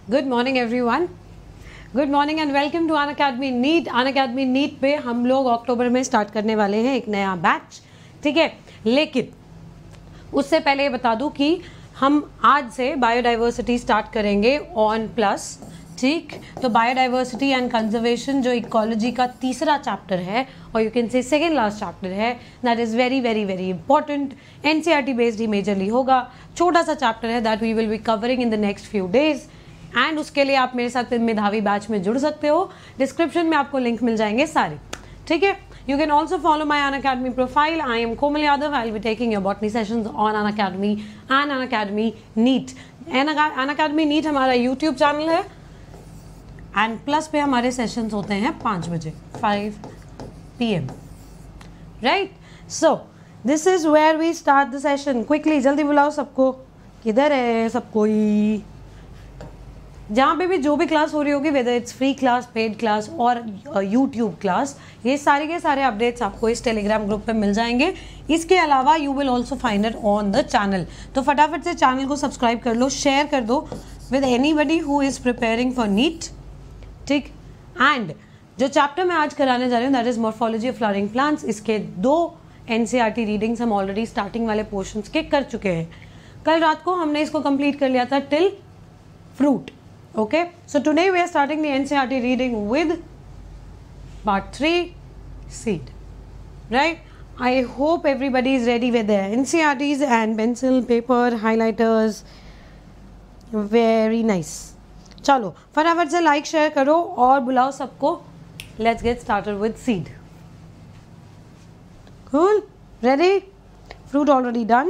Good morning everyone, good morning and welcome to Unacademy NEET. Unacademy NEET पे हम लोग अक्टूबर में स्टार्ट करने वाले हैं एक नया बैच, ठीक है। लेकिन उससे पहले ये बता दूं कि हम आज से बायोडाइवर्सिटी स्टार्ट करेंगे ऑन प्लस, ठीक। तो बायोडाइवर्सिटी एंड कंजर्वेशन जो इकोलॉजी का तीसरा चैप्टर है और you can say second last chapter है, that is very very very important. NCERT based ही मेजरली होगा, छोटा सा चैप्टर है that we will be covering in the next few days. And उसके लिए आप मेरे साथ मेधावी बैच में जुड़ सकते हो, डिस्क्रिप्शन में आपको लिंक मिल जाएंगे सारे, ठीक है। You can also follow my Unacademy profile. I am Komal Yadav. I'll be taking your botany sessions on Unacademy and Unacademy NEET. Unacademy NEET हमारा YouTube चैनल है एंड प्लस पे हमारे सेशंस होते हैं 5 बजे 5 PM, राइट। So this is where we start the session. Quickly जल्दी बुलाओ सबको, किधर है सब कोई? जहाँ पे भी जो भी क्लास हो रही होगी, whether it's free class, paid class और यूट्यूब क्लास, ये सारे के सारे अपडेट्स आपको इस टेलीग्राम ग्रुप पे मिल जाएंगे। इसके अलावा you will also find it on the channel. तो फटाफट से चैनल को सब्सक्राइब कर लो, शेयर कर दो with anybody who is preparing for NEET, ठीक। एंड जो चैप्टर मैं आज कराने जा रही हूँ that is morphology of flowering plants, इसके 2 एनसीईआरटी रीडिंग्स हम ऑलरेडी स्टार्टिंग वाले पोर्शंस के कर चुके हैं। कल रात को हमने इसको कंप्लीट कर लिया था till fruit, okay, so today we are starting the NCERT reading with part 3 seed, right? I hope everybody is ready with their NCERTs and pencil, paper, highlighters. Very nice. चलो फटाफट से लाइक शेयर करो और बुलाओ सबको। Let's get started with seed. Cool? Ready? Fruit already done?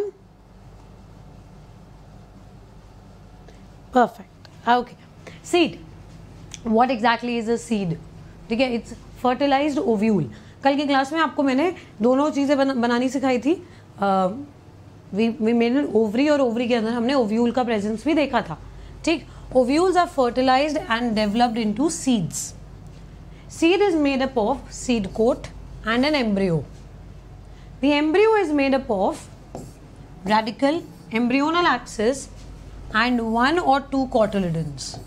Perfect. Okay. Seed. What exactly is a seed? ठीक है, it's fertilized ovule. कल की क्लास में आपको मैंने दोनों चीज़ें बनानी सिखाई थी। वी मेड ओवरी और ओवरी के अंदर हमने ओव्यूल का प्रेजेंस भी देखा था, ठीक। Ovules are fertilised and developed into seeds. Seed is made up of seed coat and an embryo. The embryo is made up of radicle, embryonal axis and 1 or 2 cotyledons.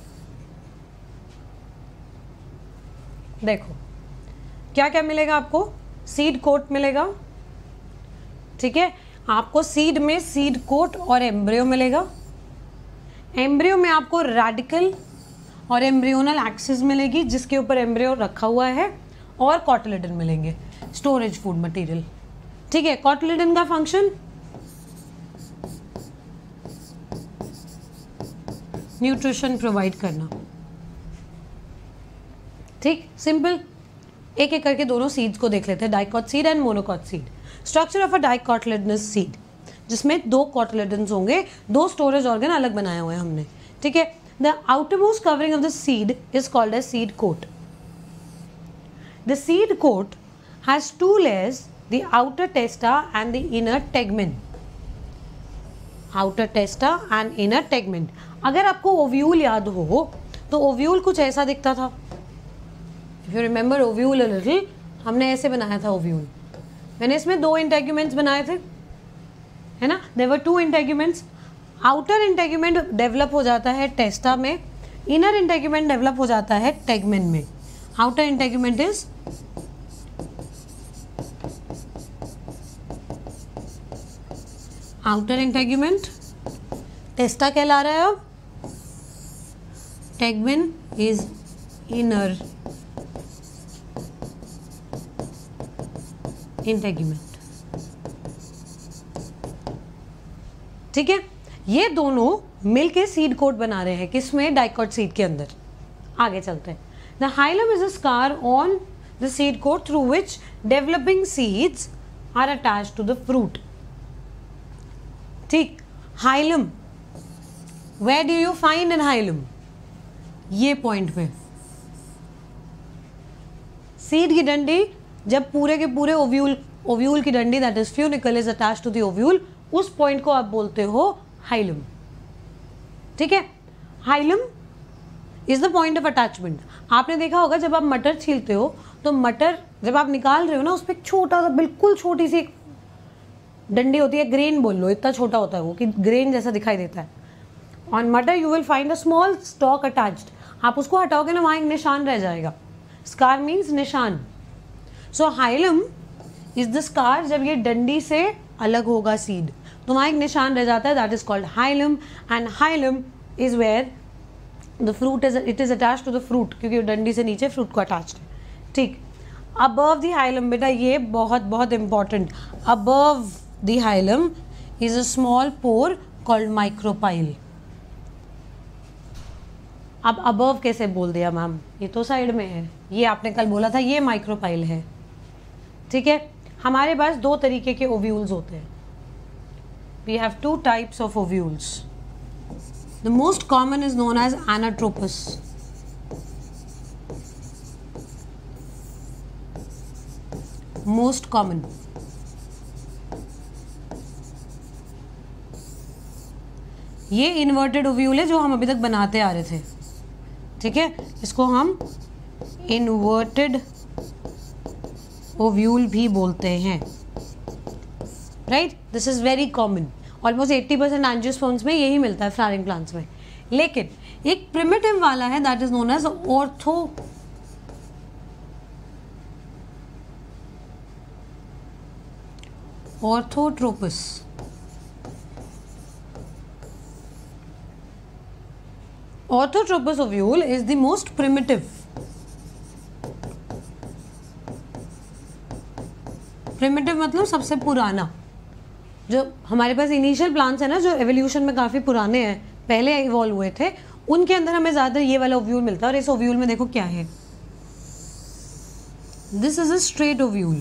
देखो क्या क्या मिलेगा आपको, सीड कोट मिलेगा, ठीक है। आपको seed में सीड कोट और एम्ब्रियो मिलेगा। एम्ब्रियो में आपको रेडिकल और एम्ब्रियोनल एक्सिस मिलेगी जिसके ऊपर एम्ब्रियो रखा हुआ है, और कॉटिलिडन मिलेंगे, स्टोरेज फूड मटेरियल, ठीक है। कॉटिलिडन का फंक्शन न्यूट्रिशन प्रोवाइड करना, ठीक, सिंपल। एक एक करके दोनों सीड्स को देख लेते हैं, dicot seed and monocot seed. Structure of a dicotyledonous seed, जिसमें 2 कॉटिलिडन्स होंगे, 2 स्टोरेज ऑर्गन अलग बनाए हुए हैं हमने, ठीक है। The outermost covering of the seed is called as seed coat. The seed coat has 2 layers, the outer testa and the inner tegmen. Outer testa and inner tegmen. अगर आपको ओव्यूल याद हो तो ओव्यूल कुछ ऐसा दिखता था। If you remember ovule a little, हमने ऐसे बनाया था ओव्यूल। मैंने इसमें 2 इंटेग्यूमेंट्स बनाए थे, है ना। There were 2 integuments. Outer integument develop हो जाता है टेस्टा में, इनर इंटेग्यूमेंट डेवलप हो जाता है टेगमेंट में। Outer integument is outer integument, testa कहला रहा है अब, टेगमेंट इज इनर इंटेग्यूमेंट, ठीक है। ये दोनों मिलके सीड कोट बना रहे हैं, किसमें? डाइकॉट सीड के अंदर। आगे चलते हैं। The hilum is a scar on the seed coat through which developing seeds are attached to the fruit, ठीक। Hilum, where do you find an hilum? ये पॉइंट पे सीड की डंडी, जब पूरे के पूरे ओव्यूल की डंडी that is funicle is attached to the ovule, उस पॉइंट को आप बोलते हो हाइलम, ठीक है। Hilum is the point of attachment. आपने देखा होगा जब आप मटर छीलते हो तो मटर जब आप निकाल रहे हो ना, उस पर छोटा सा, बिल्कुल छोटी सी डंडी होती है, ग्रेन बोल लो, इतना छोटा होता है वो कि ग्रेन जैसा दिखाई देता है। ऑन मटर you will find a small stalk attached. आप उसको हटाओगे ना, वहाँ एक निशान रह जाएगा. स्कार मीन्स निशान. So hilum is the scar. जब ये डंडी से अलग होगा सीड तो वहाँ एक निशान रह जाता है, that is called hilum. And hilum is where the fruit is, it is attach to the fruit, क्योंकि डंडी से नीचे फ्रूट को अटैच्ड है. ठीक. अबव द हाइलम, बेटा ये बहुत बहुत important. Above the hilum is a small pore called micropyle. अब अबव कैसे बोल दिया मैम, ये तो साइड में है, ये आपने कल बोला था ये माइक्रोपाइल है. ठीक है. हमारे पास दो तरीके के ओव्यूल्स होते हैं. We have two types of ovules. The most common is known as anatropous. Most common. ये इन्वर्टेड ओव्यूल है जो हम अभी तक बनाते आ रहे थे. ठीक है. इसको हम इन्वर्टेड ओव्यूल भी बोलते हैं. Right. This is very common. Almost 80% angiosperms में यही मिलता है, फ्लावरिंग प्लांट्स में. लेकिन एक प्रिमिटिव वाला है that is known as orthotropous. Orthotropous ovule is the most primitive. Primitive मतलब सबसे पुराना. जो हमारे पास इनिशियल प्लांट्स है ना, जो एवोल्यूशन में काफ़ी पुराने हैं, पहले इवॉल्व हुए थे, उनके अंदर हमें ज़्यादा ये वाला ओव्यूल मिलता है. और इस ओव्यूल में देखो क्या है. This is a straight ovule.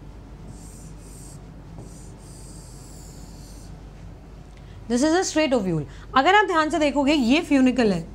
This is a straight ovule. अगर आप ध्यान से देखोगे ये फ्यूनिकल है.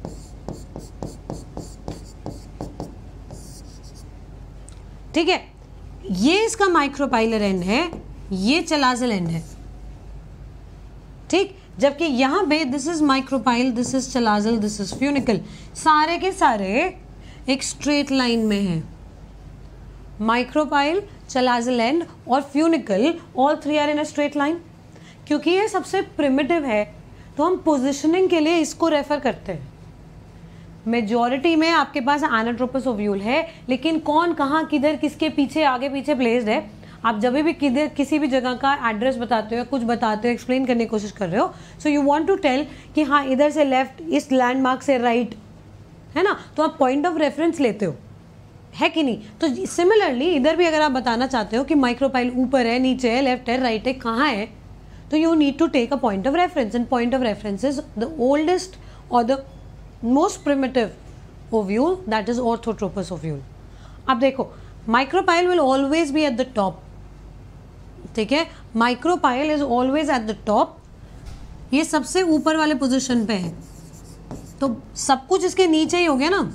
ठीक है. ये इसका माइक्रोपाइलर एंड है, ये चलाजल एंड है. ठीक. जबकि यहां पे this is micropyle, this is chalazal, this is funicle. सारे के सारे एक स्ट्रेट लाइन में है. माइक्रोपाइल, चलाजल एंड और funicle, all three are in a straight line. क्योंकि ये सबसे प्रिमिटिव है तो हम पोजिशनिंग के लिए इसको रेफर करते हैं. मेजॉरिटी में आपके पास एनाट्रोपस ओव्यूल है, लेकिन कौन कहाँ किधर किसके पीछे आगे पीछे प्लेस्ड है, आप जब भी किधर किसी भी जगह का एड्रेस बताते हो या कुछ बताते हो, एक्सप्लेन करने की कोशिश कर रहे हो, so you want to tell कि हाँ इधर से लेफ्ट, इस लैंडमार्क से राइट, है ना, तो आप पॉइंट ऑफ रेफरेंस लेते हो, है कि नहीं. तो सिमिलरली इधर भी अगर आप बताना चाहते हो कि माइक्रोपाइल ऊपर है, नीचे है, लेफ्ट है, राइट है, कहाँ है, तो you need to take a point of reference, and point of reference is the oldest or the most primitive ovule, that is orthotropous ovule. अब देखो micropyle will always be at the top. ठीक है. micropyle is always at the top. ये सबसे ऊपर वाले position पे है, तो सब कुछ इसके नीचे ही हो गया ना.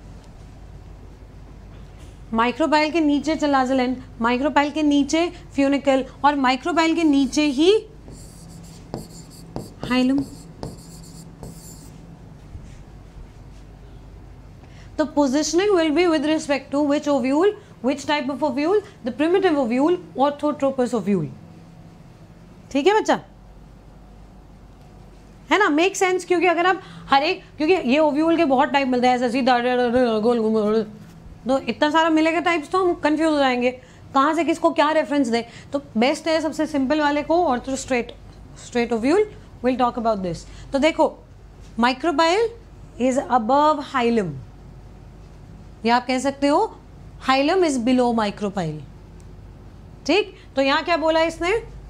माइक्रोपाइल के नीचे चलाजल एंड, माइक्रोपाइल के नीचे फ्यूनिकल, और माइक्रोपाइल के नीचे ही hilum. The positioning will be with respect to which ovule, which type of ovule, the primitive ovule, orthotropous ovule. ठीक है बच्चा, है ना. Make sense. क्योंकि अगर आप हर एक, क्योंकि ये ओव्यूल के बहुत टाइप मिलते हैं, ऐसे सीधा गोल घूम, तो इतना सारा मिलेगा टाइप्स तो हम कंफ्यूज हो जाएंगे कहाँ से किसको क्या रेफरेंस दे. तो बेस्ट है सबसे सिंपल वाले को, ortho straight ovule. We'll talk about this. तो देखो माइक्रोपाइल इज अबव हाइलम, या आप कह सकते हो हाइलम इज बिलो माइक्रोपाइल. ठीक. तो यहाँ क्या बोला इसने,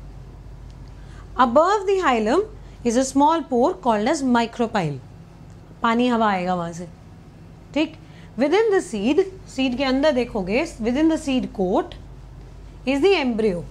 above the hilum is a small pore called as micropyle. पानी हवा आएगा वहां से. ठीक. Within the seed, seed के अंदर देखोगे, within the seed coat is the embryo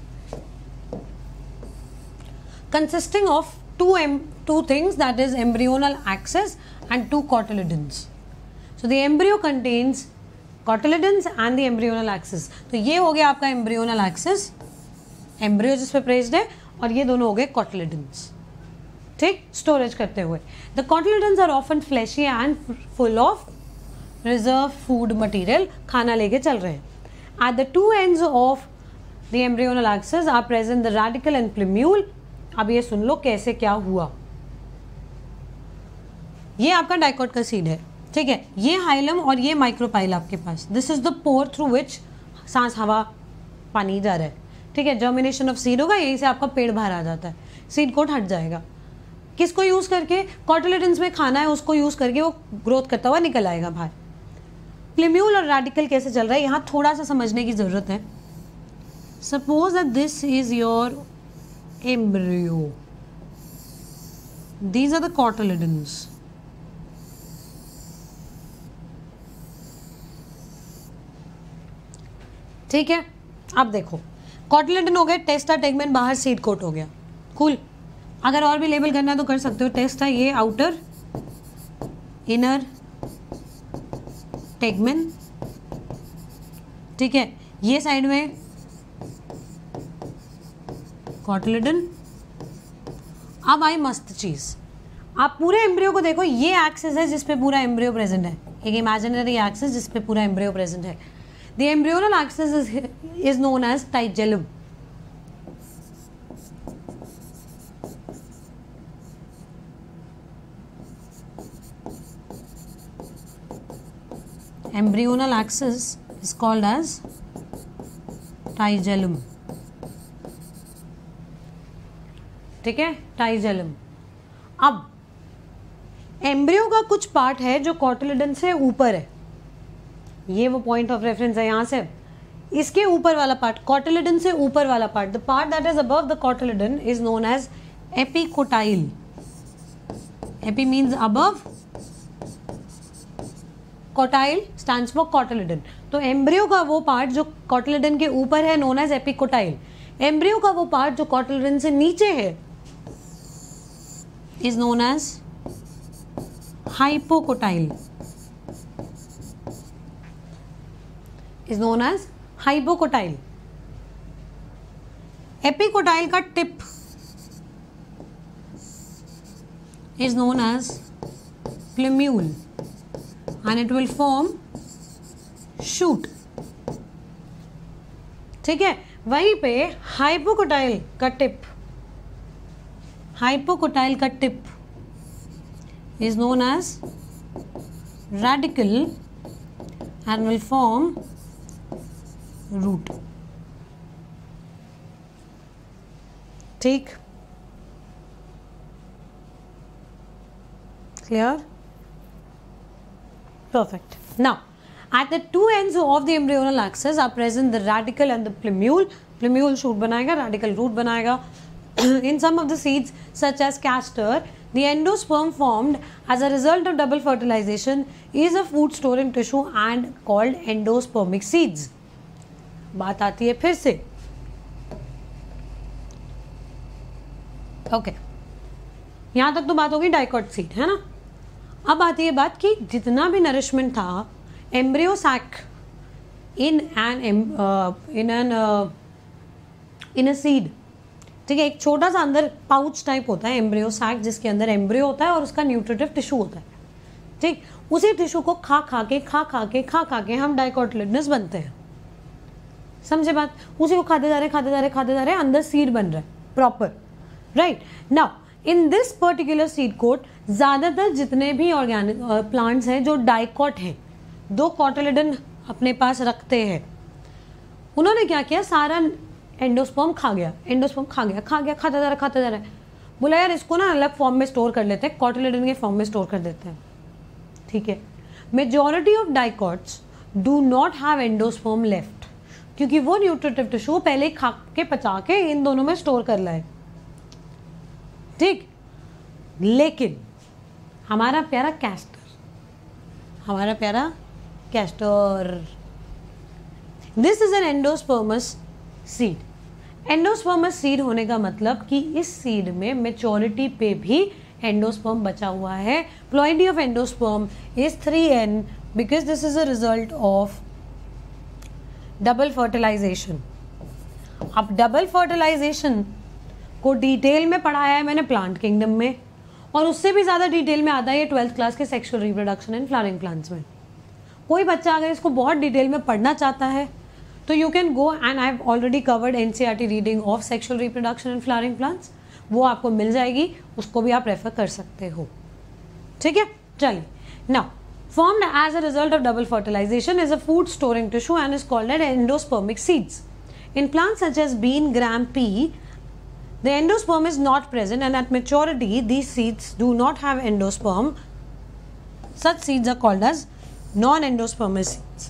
consisting of two things, that is embryonal axis and two cotyledons. So the embryo contains cotyledons and the embryonal axis. तो ये हो गया आपका embryonal axis, embryo जिस पे placed है, और ये दोनों हो गए cotyledons. ठीक. स्टोरेज करते हुए. The cotyledons are often fleshy and full of reserve food material. खाना लेके चल रहे हैं. At the two ends of the embryonal axis are present the radicle and plumule. अब ये सुन लो कैसे क्या हुआ. ये आपका डाइकॉट का सीड है, ठीक है। ये हाइलम और ये माइक्रोपाइल आपके पास, this is the pore through which सांस, हवा, पानी जा रहा है, ठीक है। जर्मिनेशन ऑफ सीड होगा, यहीं से आपका पेड़ बाहर आ जाता है, सीड कोट हट जाएगा। किसको यूज़ करके? कॉटिलेडन्स में खाना है उसको यूज़ करके वो ग्रोथ करता हुआ निकल आएगा बाहर। प्लेम्यूल और रेडिकल कैसे चल रहा है यहाँ थोड़ा सा समझने की ज़रूरत है। Suppose that this is your embryo, these are the cotyledons, ठीक है। अब देखो कॉटिलेडन हो गए, टेस्टा, टेगमेन, बाहर सीड कोट हो गया, कूल। अगर और भी लेबल करना है तो कर सकते हो। टेस्टा ये आउटर, इनर, टेगमेन, ठीक है। ये साइड में कॉटिलेडन। अब आई मस्त चीज, आप पूरे एम्ब्रियो को देखो, ये एक्सिस है जिसपे पूरा एम्ब्रियो प्रेजेंट है, एक इमेजिनरी एक्सिस जिसपे पूरा एम्ब्रियो प्रेजेंट है। The embryonal axis is known as tigellum. Embryonal axis is called as tigellum. ठीक है, टाइजेलम। अब एम्ब्रियो का कुछ पार्ट है जो कॉटिलेडन से ऊपर है, ये वो पॉइंट ऑफ रेफरेंस है यहाँ से। इसके ऊपर वाला पार्ट, कॉटिलेडन से ऊपर वाला part, the part that is above the cotyledon is known as epicotyl. Epi means above, cotyl stands for cotyledon. तो एम्ब्रियो का वो पार्ट जो कॉटिलेडन के ऊपर है नोन एज एपिकोटाइल। एम्ब्रियो का वो पार्ट जो कॉटिलेडन से नीचे है is known as hypocotyl, is known as hypocotyl. Epicotyl का tip is known as plumule and it will form shoot, ठीक है। वहीं पे हाइपोकोटाइल का टिप, हाइपोकोटाइल का tip is known as radical and will form root, ठीक, clear, perfect. Now at the two ends of the embryonal axis are present the radicle and the plumule. Plumule shoot बनाएगा, radicle root बनाएगा। In some of the seeds such as castor, the endosperm formed as a result of double fertilization is a food stored in tissue and called endospermic seeds. बात आती है फिर से, okay, यहां तक तो बात होगी डाइकॉट सीड, है ना। अब आती है बात कि जितना भी नरिशमेंट था embryo sac in a seed, ठीक है, एक छोटा सा अंदर पाउच टाइप होता है एम्ब्रियो सैक जिसके अंदर एम्ब्रियो होता है और उसका न्यूट्रिटिव टिश्यू होता है, ठीक। उसी टिश्यू को खा खा के हम डाइकोटिलेडनस बनते हैं, समझे बात। उसी को खाते जा रहे, अंदर सीड बन रहा है proper, right. Now in this particular seed coat ज़्यादातर जितने भी ऑर्गेनिक प्लांट्स हैं जो डाइकॉट हैं, दो कॉटिलेडन अपने पास रखते हैं, उन्होंने क्या किया, सारा एंडोस्पर्म खा गया, खाता जा रहा है। बोला यार इसको ना अलग फॉर्म में स्टोर कर लेते हैं, कॉटिलेडन के फॉर्म में स्टोर कर देते हैं, ठीक है। Majority of dicots do not have endosperm left, क्योंकि वो न्यूट्रिटिव टिश्यू पहले खा के पचा के इन दोनों में स्टोर कर लाए, ठीक। लेकिन हमारा प्यारा castor, this is an endospermous seed. Endospermous seed होने का मतलब कि इस सीड में मेच्योरिटी पे भी एंडोस्पर्म बचा हुआ है। Ploidy of endosperm is 3n because this is a result of double fertilisation. अब डबल फर्टिलाइजेशन को डिटेल में पढ़ाया है मैंने प्लांट किंगडम में, और उससे भी ज़्यादा डिटेल में आता है ये 12th क्लास के sexual reproduction in flowering plants में। कोई बच्चा अगर इसको बहुत डिटेल में पढ़ना चाहता है तो you can go and I have already covered NCERT reading of sexual reproduction in flowering plants, वो आपको मिल जाएगी, उसको भी आप रेफर कर सकते हो, ठीक है। चलिए, now formed as a result of double fertilization is a food storing tissue and is called as endospermic seeds. In plants such as bean, gram, pea, the endosperm is not present, and at maturity these seeds do not have endosperm. Such seeds are called as non-endospermous seeds.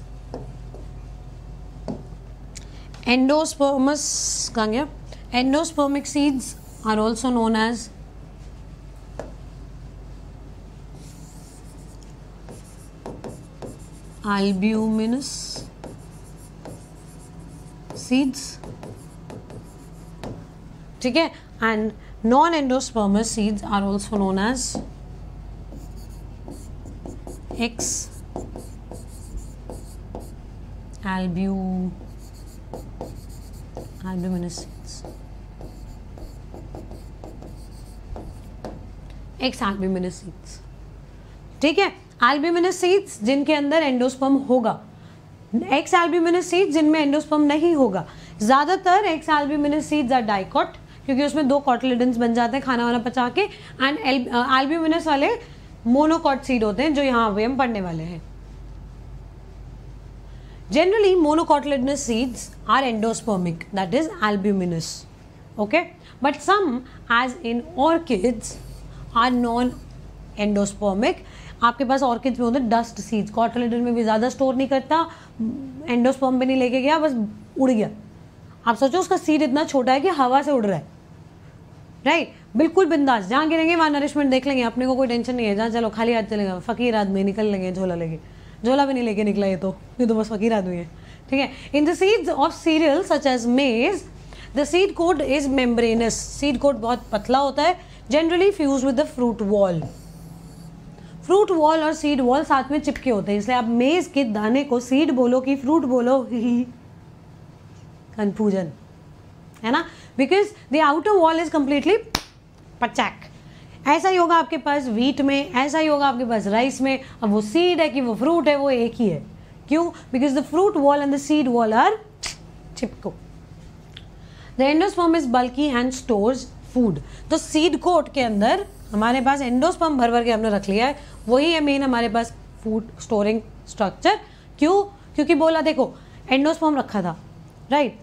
Endospermic seeds are also known as albuminous seeds, ठीक है, and non-endospermous seeds are also known as albuminous seeds. Albuminous seeds, ठीक है, albuminous seeds जिनके अंदर endosperm होगा, ex albuminous seeds जिनमें endosperm नहीं होगा. ज़्यादातर ex albuminous seeds are dicot, क्योंकि उसमें 2 कॉटिलिडन्स बन जाते हैं खाना वाना पचा के, एंड albuminous वाले मोनोकॉट सीड होते हैं, जो यहाँ पे हम पढ़ने वाले हैं. Generally, monocotyledonous seeds are endospermic, that is albuminous. Okay, but some, as in orchids, are non-endospermic. आपके पास ऑर्किड्स में होते हैं डस्ट सीड्स, कॉटिलिडन में भी ज़्यादा स्टोर नहीं करता, एंडोस्पर्म भी नहीं लेके गया, बस उड़ गया. आप सोचो उसका सीड इतना छोटा है कि हवा से उड़ रहा है, राइट, बिल्कुल बिंदास, जहाँ गिरेंगे वहाँ नरिशमेंट देख लेंगे, अपने को कोई टेंशन नहीं है. जहाँ चलो खाली हाथ चलेगा, फकीर आदमी निकल लेंगे झोला लेके, झोला भी नहीं लेके निकला ये तो बस फकीर आदमी है, ठीक है. In the seeds of cereal such as maize, the seed coat is membranous. Seed coat बहुत पतला होता है, generally fuse with the fruit wall. Fruit wall और सीड वॉल साथ में चिपके होते हैं, इसलिए आप मेज के दाने को सीड बोलो कि फ्रूट बोलो, कंफ्यूजन है ना, because the outer wall is completely पचैक. ऐसा ही होगा आपके पास व्हीट में, ऐसा ही होगा आपके पास राइस में. अब वो सीड है कि वो फ्रूट है, वो एक ही है. क्यों? Because the fruit wall and the seed wall are चिपको. The endosperm is bulky and stores food. तो सीड कोट के अंदर हमारे पास एंडोस्पर्म भर भर के हमने रख लिया है, वही है मेन हमारे पास फूड स्टोरिंग स्ट्रक्चर. क्यों? क्योंकि बोला देखो एंडोस्पर्म रखा था, राइट,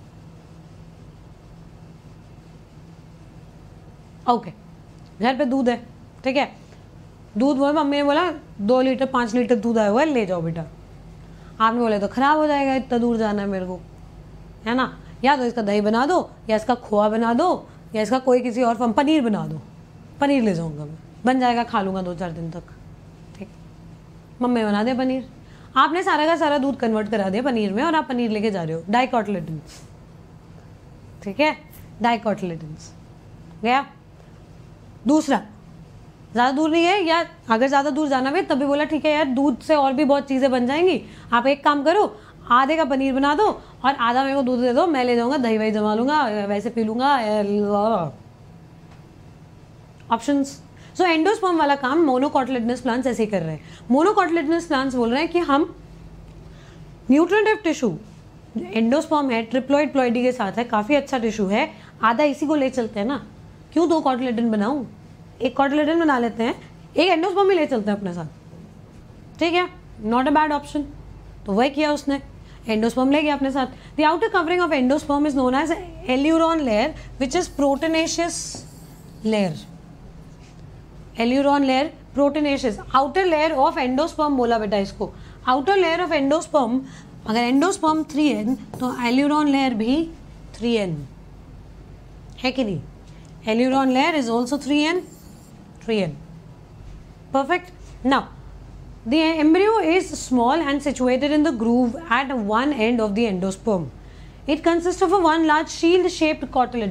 ओके, घर पे दूध है, ठीक है, दूध बोला, मम्मी ने बोला 2 लीटर 5 लीटर दूध आया हुआ है, ले जाओ बेटा. आपने बोले तो खराब हो जाएगा, इतना दूर जाना है मेरे को, है ना, या तो इसका दही बना दो, या इसका खोआ बना दो, या इसका कोई किसी और फॉर्म पनीर बना दो. पनीर ले जाऊंगा मैं, बन जाएगा, खा लूँगा 2-4 दिन तक, ठीक. मम्मी बना दे पनीर, आपने सारा का सारा दूध कन्वर्ट करा दिया पनीर में, और आप पनीर लेके जा रहे हो. डाइकोटिलेडन्स, ठीक है, डाइकोटिलेडन्स गया. दूसरा, ज़्यादा दूर नहीं है, या अगर ज़्यादा दूर जाना है तभी बोला ठीक है यार, दूध से और भी बहुत चीज़ें बन जाएंगी, आप एक काम करो, आधे का पनीर बना दो और आधा मेरे को दूध दे दो, मैं ले जाऊँगा, दही वही जमा लूँगा, वैसे पी लूँगा. ऑप्शंस. सो एंडोस्पर्म वाला काम मोनोकॉटिलिडनस प्लांट्स ऐसे ही कर रहे हैं. मोनोकॉटिलिडनस प्लांट्स बोल रहे हैं कि हम न्यूट्रिएंटिव टिश्यू, एंडोस्पर्म है, ट्रिप्लॉइड प्लॉइडी के साथ है, काफ़ी अच्छा टिश्यू है, आधा इसी को ले चलते हैं ना. क्यों 2 कॉटिलिडन बनाऊं, एक कॉटिलिडन बना लेते हैं, एक एंडोस्पर्म भी ले चलते हैं अपने साथ, ठीक है, नॉट अ बैड ऑप्शन. तो वही किया उसने, एंडोस्पर्म ले गया अपने साथ. The outer covering of endosperm is known as aleurone layer which is proteinaceous layer. Aleurone layer, proteinaceous, outer layer of endosperm बोला बेटा इसको. आउटर लेयर ऑफ एंडोस्पर्म, अगर एंडोस्पर्म 3n तो एल्यूरॉन लेयर भी 3n है कि नहीं. Eluron layer is also 3n. Perfect. Now, the embryo is small and situated in the groove at one end of the endosperm. It consists of a one large shield-shaped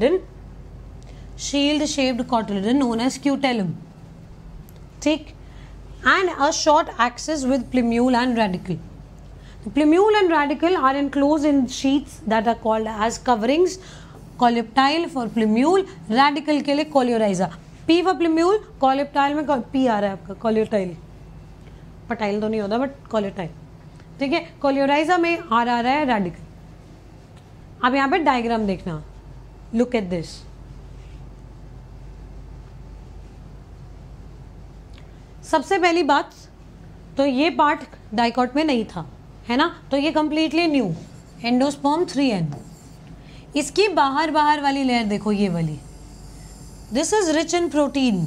cotyledon known as scutellum. ठीक, and a short axis with plumule and radicle. The plumule and radicle are enclosed in sheaths that are called as coverings. Coleoptile for plumule, radicle के लिए coleorhiza. P for plumule, coleoptile में P आ रहा है आपका, कोलियोटाइल, पटाइल तो नहीं होता बट कोलियोटाइल, ठीक है. कोलियोराइजा में आ रहा है रेडिकल. अब यहाँ पे डायग्राम देखना, लुक एट दिस. सबसे पहली बात तो ये पार्ट डाइकॉट में नहीं था, है ना, तो ये कंप्लीटली न्यू एंडोस्पर्म 3n। इसकी बाहर वाली लेयर देखो, ये वाली, this is rich in protein,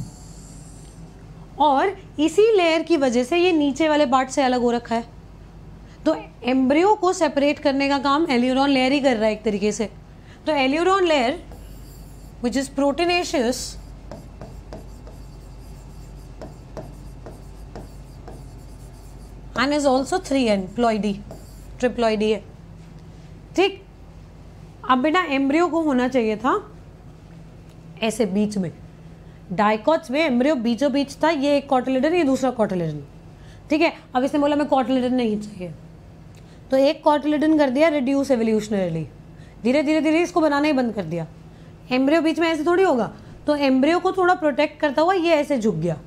और इसी लेयर की वजह से ये नीचे वाले पार्ट से अलग हो रखा है। तो एम्ब्रियो को सेपरेट करने का काम एल्यूरोन लेयर ही कर रहा है एक तरीके से। तो aleurone layer which is proteinaceous and is also 3n ploidy, triploidy है, ठीक। अब बेटा एम्ब्रियो को होना चाहिए था ऐसे बीच में, डाइकॉट्स में एम्ब्रियो बीचों बीच था, ये एक कॉटिलेडन, ये दूसरा कॉटिलेडन, ठीक है। अब इसने बोला मैं कॉटिलेडन नहीं चाहिए, तो एक कॉटिलेडन कर दिया रिड्यूस एवोल्यूशनरली, धीरे धीरे इसको बनाना ही बंद कर दिया। एम्ब्रियो बीच में ऐसे थोड़ी होगा, तो एम्ब्रियो को थोड़ा प्रोटेक्ट करता हुआ ये ऐसे झुक गया,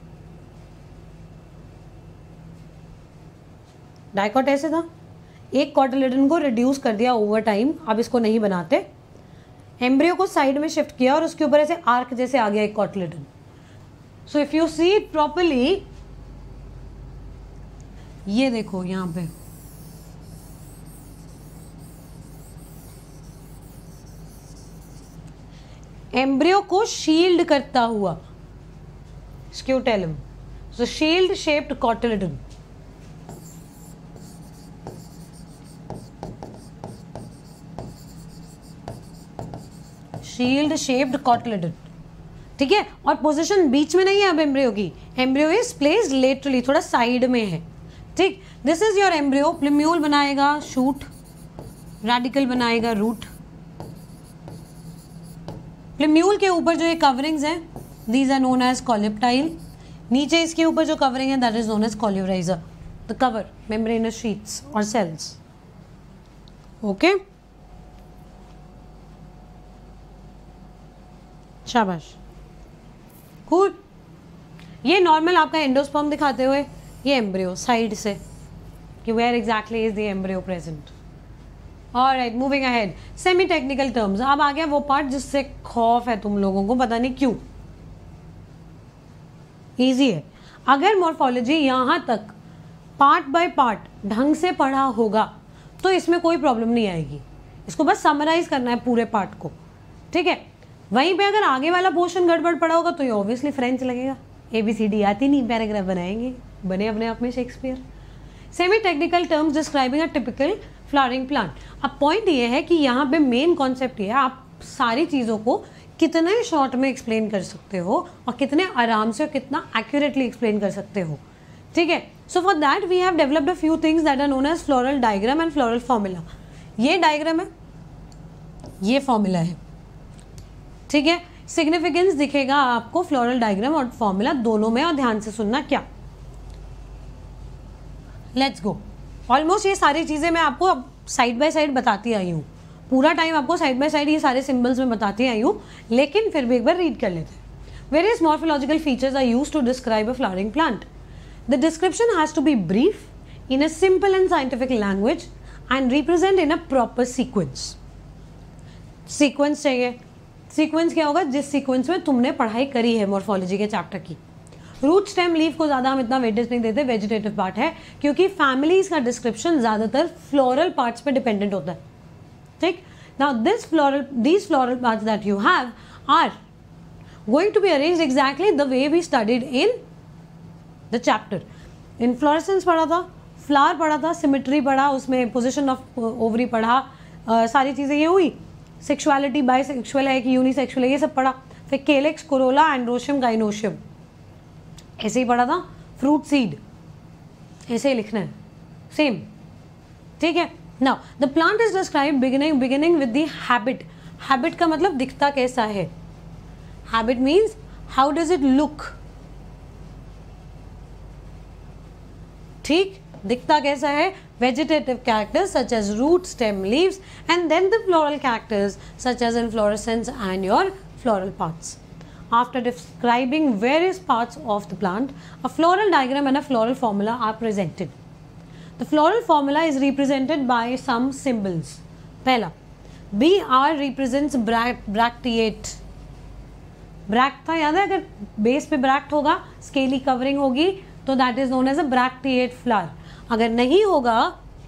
डाइकॉट ऐसे था, एक कॉटिलेडन को रिड्यूस कर दिया ओवर टाइम, अब इसको नहीं बनाते, एम्ब्रियो को साइड में शिफ्ट किया और उसके ऊपर ऐसे आर्क जैसे आ गया एक cotyledon. So if you see it properly, ये देखो यहां पे एम्ब्रियो को शील्ड करता हुआ scutellum, so shield shaped cotyledon, shield shaped cotyledon, ठीक है। और पोजीशन बीच में नहीं है अब एम्ब्रियो की, एम्ब्रियो इज प्लेस्ड लेटरली, थोड़ा साइड में है, ठीक। This is your embryo, plumule बनाएगा शूट, रेडिकल बनाएगा रूट। प्लिम्यूल के ऊपर जो ये कवरिंग्स हैं, these are known as coleoptile, नीचे इसके ऊपर जो कवरिंग है that is known as coleorhiza, the cover membranous sheets और सेल्स, ओके। शाबाश, गुड। ये नॉर्मल आपका एंडोस्पर्म दिखाते हुए ये एम्ब्रियो साइड से कि where exactly is the embryo present. Alright, moving ahead, semi technical terms. अब आ गया वो पार्ट जिससे खौफ है तुम लोगों को, पता नहीं क्यों। इजी है, अगर मॉर्फोलॉजी यहां तक पार्ट बाय पार्ट ढंग से पढ़ा होगा तो इसमें कोई प्रॉब्लम नहीं आएगी, इसको बस समराइज करना है पूरे पार्ट को, ठीक है। वहीं पे अगर आगे वाला पोर्शन गड़बड़ पड़ा होगा तो ये ऑब्वियसली फ्रेंच लगेगा, ABCD आती नहीं, पैराग्राफ बनाएंगे, बने अपने आप में Shakespeare. Semi technical terms describing a typical flowering plant. अब पॉइंट ये है कि यहाँ पे मेन कॉन्सेप्ट ये है, आप सारी चीज़ों को कितने शॉर्ट में एक्सप्लेन कर सकते हो और कितने आराम से और कितना एक्यूरेटली एक्सप्लेन कर सकते हो, ठीक है। So for that we have developed a few things that are known as floral diagram and floral formula. ये डायग्राम है, ये फॉर्मूला है, ठीक है। सिग्निफिकेंस दिखेगा आपको फ्लोरल डायग्राम और फॉर्मूला दोनों में, और ध्यान से सुनना क्या। Let's go. ऑलमोस्ट ये सारी चीजें मैं आपको अब साइड बाय साइड बताती आई हूँ, पूरा टाइम आपको साइड बाय साइड ये सारे सिंबल्स में बताती आई हूँ, लेकिन फिर भी एक बार रीड कर लेते हैं। Various morphological features are used to describe a flowering plant. The description has to be brief in a simple and scientific language and represent in a proper sequence. Sequence चाहिए, सीक्वेंस क्या होगा, जिस sequence में तुमने पढ़ाई करी है morphology के चैप्टर की। रूट स्टेम लीफ को ज़्यादा हम इतना वेटेज नहीं देते, वेजिटेटिव पार्ट है, क्योंकि फैमिलीज का डिस्क्रिप्शन ज़्यादातर फ्लोरल पार्ट्स पे डिपेंडेंट होता है, ठीक। Now these floral parts that you have are going to be arranged exactly the way we studied in the chapter. Inflorescence पढ़ा था, फ्लावर पढ़ा था, सिमेट्री पढ़ा, उसमें पोजिशन ऑफ ओवरी पढ़ा, सारी चीज़ें ये हुई। सेक्सुअलिटी, बाइसेक्सुअल है कि यूनिसेक्सुअल है, ये सब पढ़ा। फिर केलेक्स, कोरोला, एंड्रोशियम, गाइनोशियम, ऐसे ही पढ़ा था। फ्रूट सीड ऐसे ही लिखना है, सेम, ठीक है। Now the plant is describe beginning with the habit. Habit का मतलब दिखता कैसा है, habit means how does it look, ठीक, दिखता कैसा है। Vegetative characters such as root, stem, leaves, and then the floral characters such as inflorescence and your floral parts. After describing various parts of the plant, a floral diagram and a floral formula are presented. The floral formula is represented by some symbols. पहला, BR represents bracteate. Bract था, याद है, अगर base पे bract होगा, scaly covering होगी, तो that is known as a bracteate flower. अगर नहीं होगा,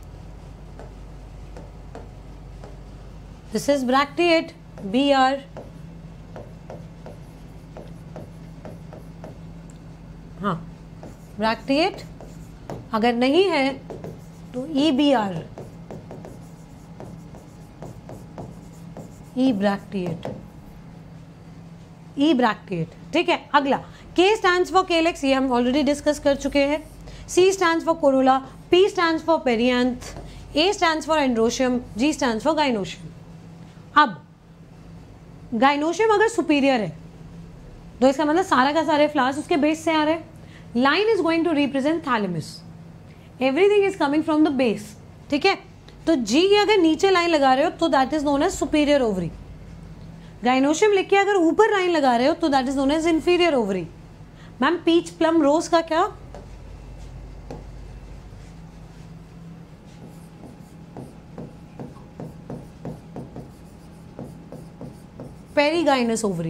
दिस इज ब्रैक्टिएट, BR. हाँ, ब्रैक्टिएट. अगर नहीं है तो EBR, ई ब्रैक्टिएट. ठीक है. अगला K स्टैंड्स फॉर केलेक्स, ये हम ऑलरेडी डिस्कस कर चुके हैं. C stands for corolla, P stands for perianth, A stands for androecium, G stands for gynoecium. अब गाइनोशियम अगर सुपीरियर है तो इसका मतलब सारा का सारे फ्लावर्स उसके बेस से आ रहे हैं. Line is going to represent thalamus, everything is coming from the base. ठीक है. तो G की अगर नीचे लाइन लगा रहे हो तो that is known as superior ovary. Gynoecium लिख के अगर ऊपर लाइन लगा रहे हो तो that is known as inferior ovary. Ma'am peach plum rose का क्या? Perigynous ovary.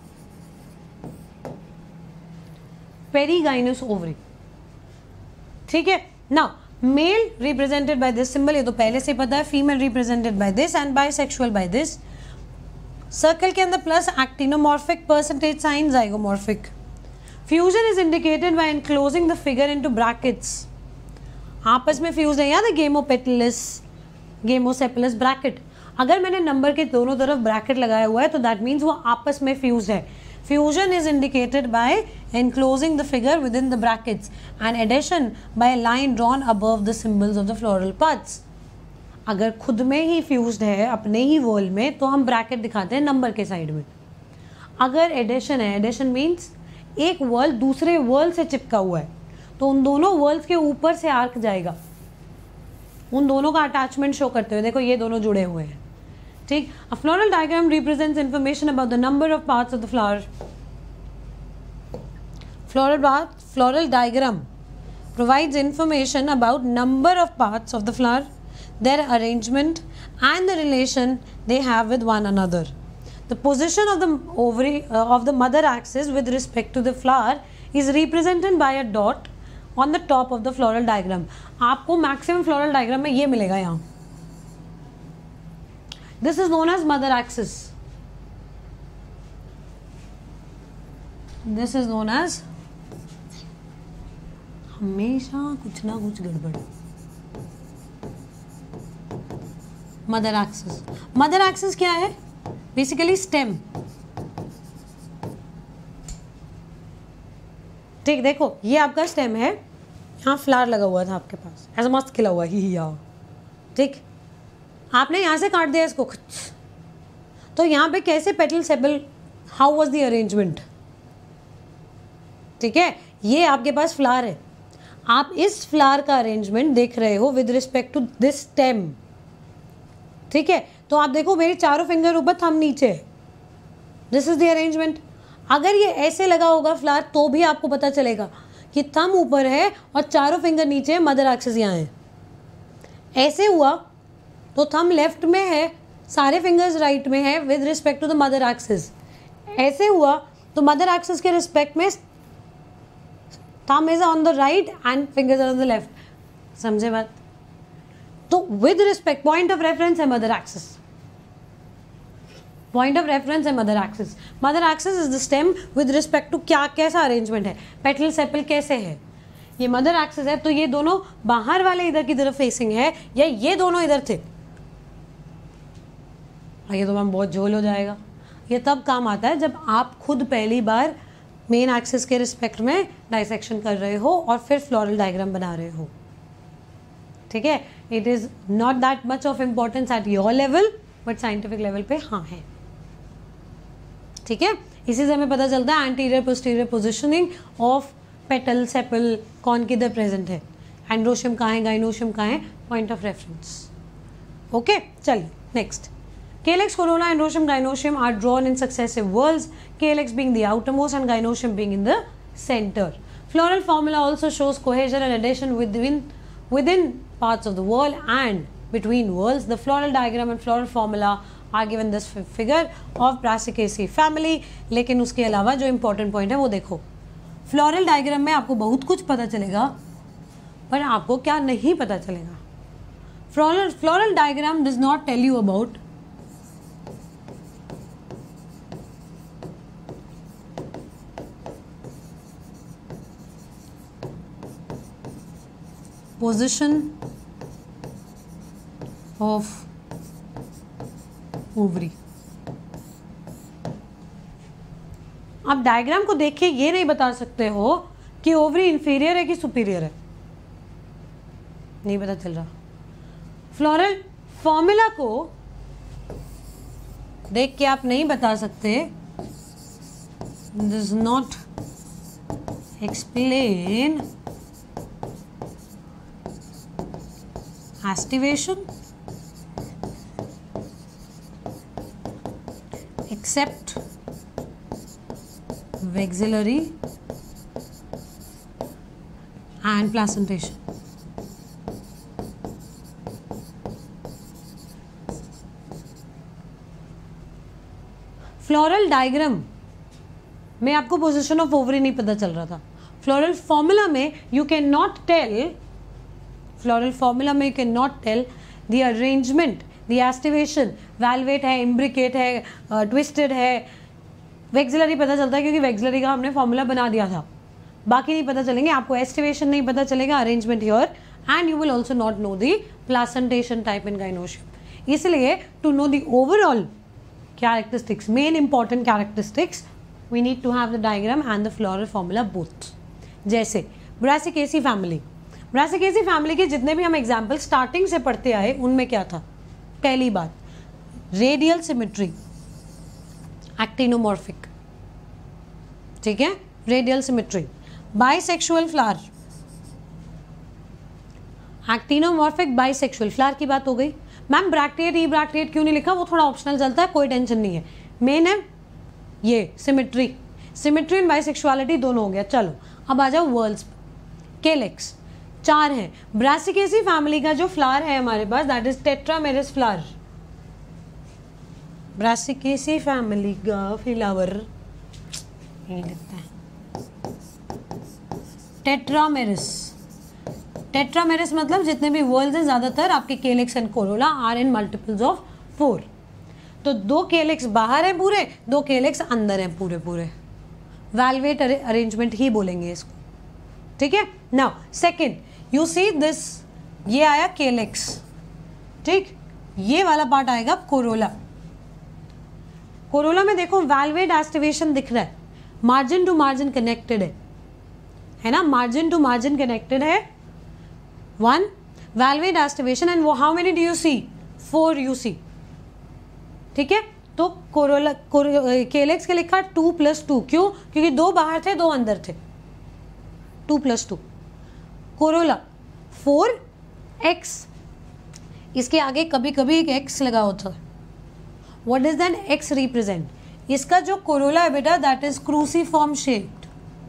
Perigynous ovary. ठीक है. Now male represented by this symbol, ये तो पहले से पता है. Female represented by this and bisexual by this. Circle के अंदर plus actinomorphic, percentage sign zygomorphic. Fusion is indicated by enclosing the figure into brackets. आपस में फ्यूज है. याद है गेमोपेटलिस, गेमोसेपलस ब्रैकेट. अगर मैंने नंबर के दोनों तरफ ब्रैकेट लगाया हुआ है तो दैट मीन्स वो आपस में फ्यूज है. Fusion is indicated by enclosing the figure within the brackets and adhesion by a line drawn above the symbols of the floral parts. अगर खुद में ही फ्यूज्ड है अपने ही वर्ल में तो हम ब्रैकेट दिखाते हैं नंबर के साइड में. अगर एडिशन है, एडिशन मीन्स एक वर्ल दूसरे वर्ल से चिपका हुआ है तो उन दोनों वर्ल्स के ऊपर से आर्क जाएगा, उन दोनों का अटैचमेंट शो करते हुए. देखो ये दोनों जुड़े हुए हैं. ठीक. A floral diagram represents information about the number of parts of the flower. Floral diagram provides information about number of parts of the flower, their arrangement and the relation they have with one another. The position of the ovary of the mother axis with respect to the flower is represented by a dot on the top of the floral diagram. आपको maximum floral diagram में ये मिलेगा यहाँ. This is known as mother axis. This is known as, हमेशा कुछ ना कुछ गड़बड़. Mother axis. मदर एक्सिस क्या है? Basically stem. ठीक. देखो ये आपका स्टेम है, यहाँ फ्लावर लगा हुआ था आपके पास, ऐसा मस्त खिला हुआ ही यहाँ. ठीक. आपने यहाँ से काट दिया इसको, तो यहाँ पे कैसे petal sepal, how was the arrangement? ठीक है. ये आपके पास फ्लावर है, आप इस फ्लावर का अरेंजमेंट देख रहे हो with respect to this stem. ठीक है. तो आप देखो मेरे चारों फिंगर ऊपर, थंब नीचे. This is the arrangement. अगर ये ऐसे लगा होगा फ्लावर तो भी आपको पता चलेगा कि थंब ऊपर है और चारों फिंगर नीचे है, मदर एक्सिस यहाँ है. ऐसे हुआ तो थंब लेफ्ट में है, सारे फिंगर्स राइट में है with respect to the mother axis. ऐसे हुआ तो मदर एक्सिस के रिस्पेक्ट में thumb is on the right and fingers are on the left. समझे बात? तो with respect, point of reference है mother axis. Point of reference है mother axis. Mother axis is the stem with respect to क्या, कैसा arrangement है, petal sepal कैसे है. ये मदर एक्सिस है तो ये दोनों बाहर वाले इधर की तरफ फेसिंग है या ये दोनों इधर थे. ये तो मैम बहुत झोल हो जाएगा. ये तब काम आता है जब आप खुद पहली बार मेन एक्सिस के रिस्पेक्ट में डाइसेक्शन कर रहे हो और फिर फ्लोरल डायग्राम बना रहे हो. ठीक है. It is not that much of importance at your level but scientific level पे हाँ है. ठीक है. इसी से हमें पता चलता है anterior posterior positioning of petal sepal कौन किधर प्रेजेंट है, एंड्रोशियम कहाँ है, गाइनोशियम कहाँ है, पॉइंट ऑफ रेफरेंस. ओके. चलिए next. Calyx, corolla, androecium, gynoecium are drawn in successive whorls, calyx being the outermost and gynoecium being in the center. Floral formula also shows cohesion and adhesion within parts of the whorl and between whorls. The floral diagram and floral formula are given this figure of Brassicaceae family. लेकिन उसके अलावा जो important point है वो देखो, floral diagram में आपको बहुत कुछ पता चलेगा, पर आपको क्या नहीं पता चलेगा? Floral diagram does not tell you about position of ovary. आप डायग्राम को देख के ये नहीं बता सकते हो कि ओवरी इंफीरियर है कि सुपीरियर है, नहीं पता चल रहा। फ्लोरल फॉर्मूला को देख के आप नहीं बता सकते, does not explain estivation except vexillary and placentation। Floral diagram में आपको पोजीशन ऑफ ओवरी नहीं पता चल रहा था। फ्लोरल फॉर्मूला में you can not tell, floral formula में you can not tell the arrangement, the aestivation, valvate है, इम्ब्रिकेट है, ट्विस्टेड है, वेक्सिलरी पता चलता है क्योंकि वेक्सिलरी का हमने फॉर्मूला बना दिया था, बाकी नहीं पता चलेंगे। आपको एस्टिवेशन नहीं पता चलेगा, arrangement here, and you will also not know the placentation type in gynoecium. इसलिए to know the overall characteristics, main important characteristics, we need to have the diagram and the floral formula both। जैसे Brassicaceae family, Brassicaceae family के जितने भी हम example starting से पढ़ते आए उनमें क्या था? पहली बात रेडियल सिमेट्री, एक्टिनोमॉर्फिक, ठीक है, radial symmetry. Bisexual flower, actinomorphic bisexual flower की बात हो गई। मैम ब्रैक्टिएट ई ब्रैक्टिएट क्यों नहीं लिखा? वो थोड़ा ऑप्शनल चलता है, कोई टेंशन नहीं है। मेन है ये सिमेट्री, सिमेट्री एंड बाइसेक्सुअलिटी दोनों हो गया। चलो अब आ जाओ वर्ल्स। केलेक्स 4 हैं। ब्रासिकेसी फैमिली का जो फ्लावर है हमारे पास that is tetramerous flower. Brassicaceae family का फ्लावर ये लिखते हैं टेट्रामेरस। टेट्रामेरस मतलब जितने भी वर्ल्स हैं ज़्यादातर आपके calyx and corolla are in multiples of 4। तो 2 केलेक्स बाहर हैं पूरे, 2 केलेक्स अंदर हैं पूरे पूरे। वैल्वेट अरेंजमेंट ही बोलेंगे इसको, ठीक है। Now second you see this, ये आया केलेक्स, ठीक, ये वाला पार्ट आएगा कोरोला। कोरोला में देखो वैल्वेट एस्टिवेशन दिख रहा है, मार्जिन टू मार्जिन कनेक्टेड है ना, मार्जिन टू मार्जिन कनेक्टेड है। 1 वैल्वेट एस्टिवेशन एंड वो how many do you see? 4 you see, ठीक है। तो कोरोला केलेक्स के लिखा 2 + 2, क्यों? क्योंकि 2 बाहर थे 2 अंदर थे, 2 + 2। कोरोला 4x, इसके आगे कभी कभी एक x लगा होता है। What does that x represent? इसका जो कोरोला है बेटा that is cruciform shaped,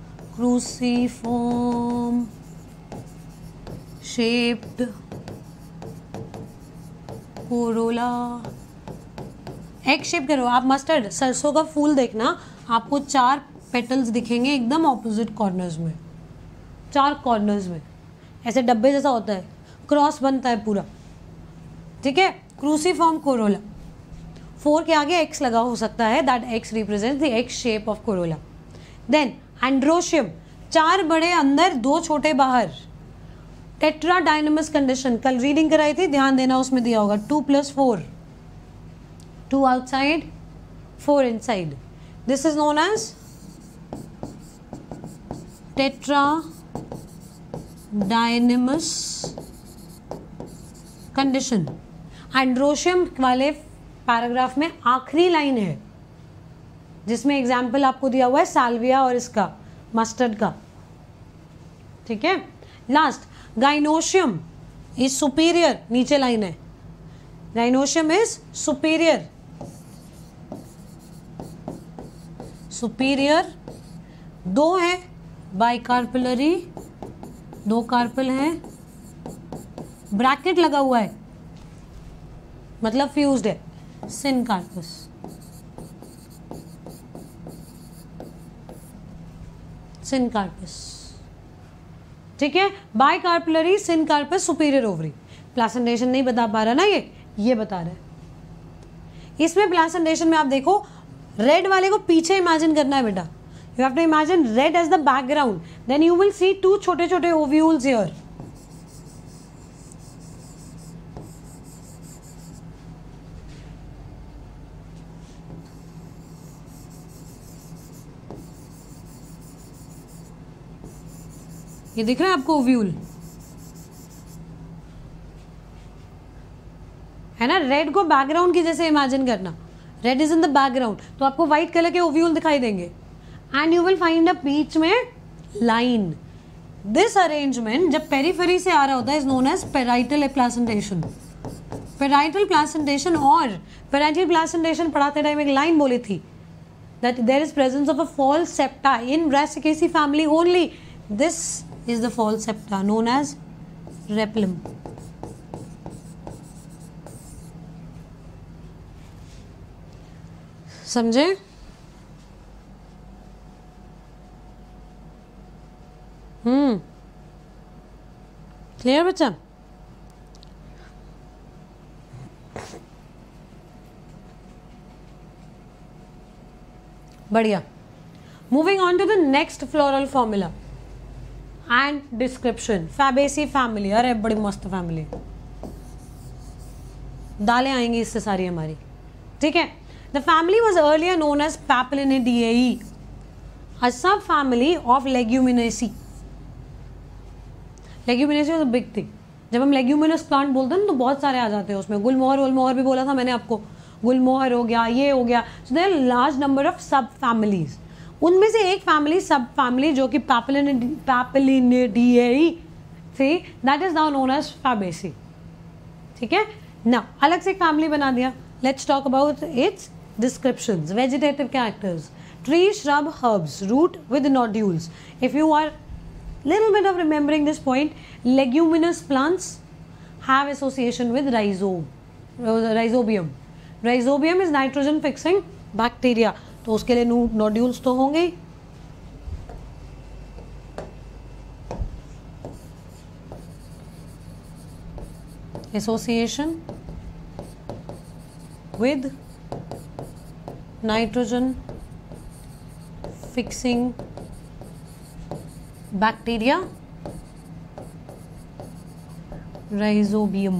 cruciform shaped corolla. X shape करो आप, मस्टर्ड सरसों का फूल देखना, आपको 4 पेटल्स दिखेंगे एकदम ऑपोजिट कॉर्नर्स में, 4 कॉर्नर्स में, ऐसे डब्बे जैसा होता है, क्रॉस बनता है पूरा, ठीक है। क्रूसीफॉर्म कोरोला, 4 के आगे एक्स लगा हो सकता है, that x represents the x shape of corolla. Then androecium, 4 बड़े अंदर 2 छोटे बाहर, टेट्रा डायनेमस कंडीशन कल रीडिंग कराई थी, ध्यान देना उसमें दिया होगा 2 + 4, 2 outside 4 inside. This is known as tetradynamous condition. Androecium वाले पैराग्राफ में आखिरी लाइन है जिसमें एग्जाम्पल आपको दिया हुआ है साल्विया और इसका मस्टर्ड का, ठीक है। लास्ट गाइनोशियम इज सुपीरियर, नीचे लाइन है, गाइनोशियम इज सुपीरियर, सुपीरियर 2 है, बाइकार्पिलरी 2 कार्पल हैं, ब्रैकेट लगा हुआ है मतलब फ्यूज्ड है, सिनकार्पस, सिनकार्पस, ठीक है। Bicarpellary syncarpous superior ovary. Placentation नहीं बता पा रहा ना, ये बता रहा है। इसमें प्लासेंटेशन में आप देखो, रेड वाले को पीछे इमेजिन करना है बेटा। You have to imagine red as the background, then you will see 2 छोटे छोटे ओव्यूल्स हियर। ये दिख रहा है आपको ओव्यूल, है ना। रेड को बैकग्राउंड की जैसे इमेजिन करना, red is in the background, तो आपको व्हाइट कलर के ओव्यूल दिखाई देंगे। And you will find a बीच में लाइन। दिस अरेंजमेंट जब पेरिफेरी से आ रहा होता है is known as parietal placentation. Parietal placentation, और पेराइटल प्लासेंटेशन पढ़ाते टाइम एक लाइन बोली थी that there is presence of a false septa in Brassicaceae family only. This is the false septa known as rhapillum. समझे? क्लियर बच्चा? बढ़िया। Moving on to the next floral formula and description. Fabaceae family, अरे बड़ी मस्त family, दालें आएंगी इससे सारी हमारी, ठीक है। The family was earlier known as Papilionaceae, a subfamily of Leguminosae. Leguminosae was a big thing. जब हम लेग्यूमिनस प्लांट बोलते हैं तो बहुत सारे आ जाते हैं उसमें। गुलमोहर वुलमोहर भी बोला था मैंने आपको, गुलमोहर हो गया, ये हो गया। So there are large number of subfamilies. उनमें से एक फैमिली, सब फैमिली, जो कि पैपलिनिडिएई थी, that is now known as Fabaceae, ठीक है ना। अलग से एक फैमिली बना दिया। Let's talk about its descriptions. Vegetative characters, tree, shrub, herbs, root with nodules. If you are little bit of remembering this point, leguminous plants have association with rhizobium. Rhizobium is nitrogen fixing bacteria, तो उसके लिए nodules तो होंगे ही। Association with nitrogen fixing bacteria, rhizobium.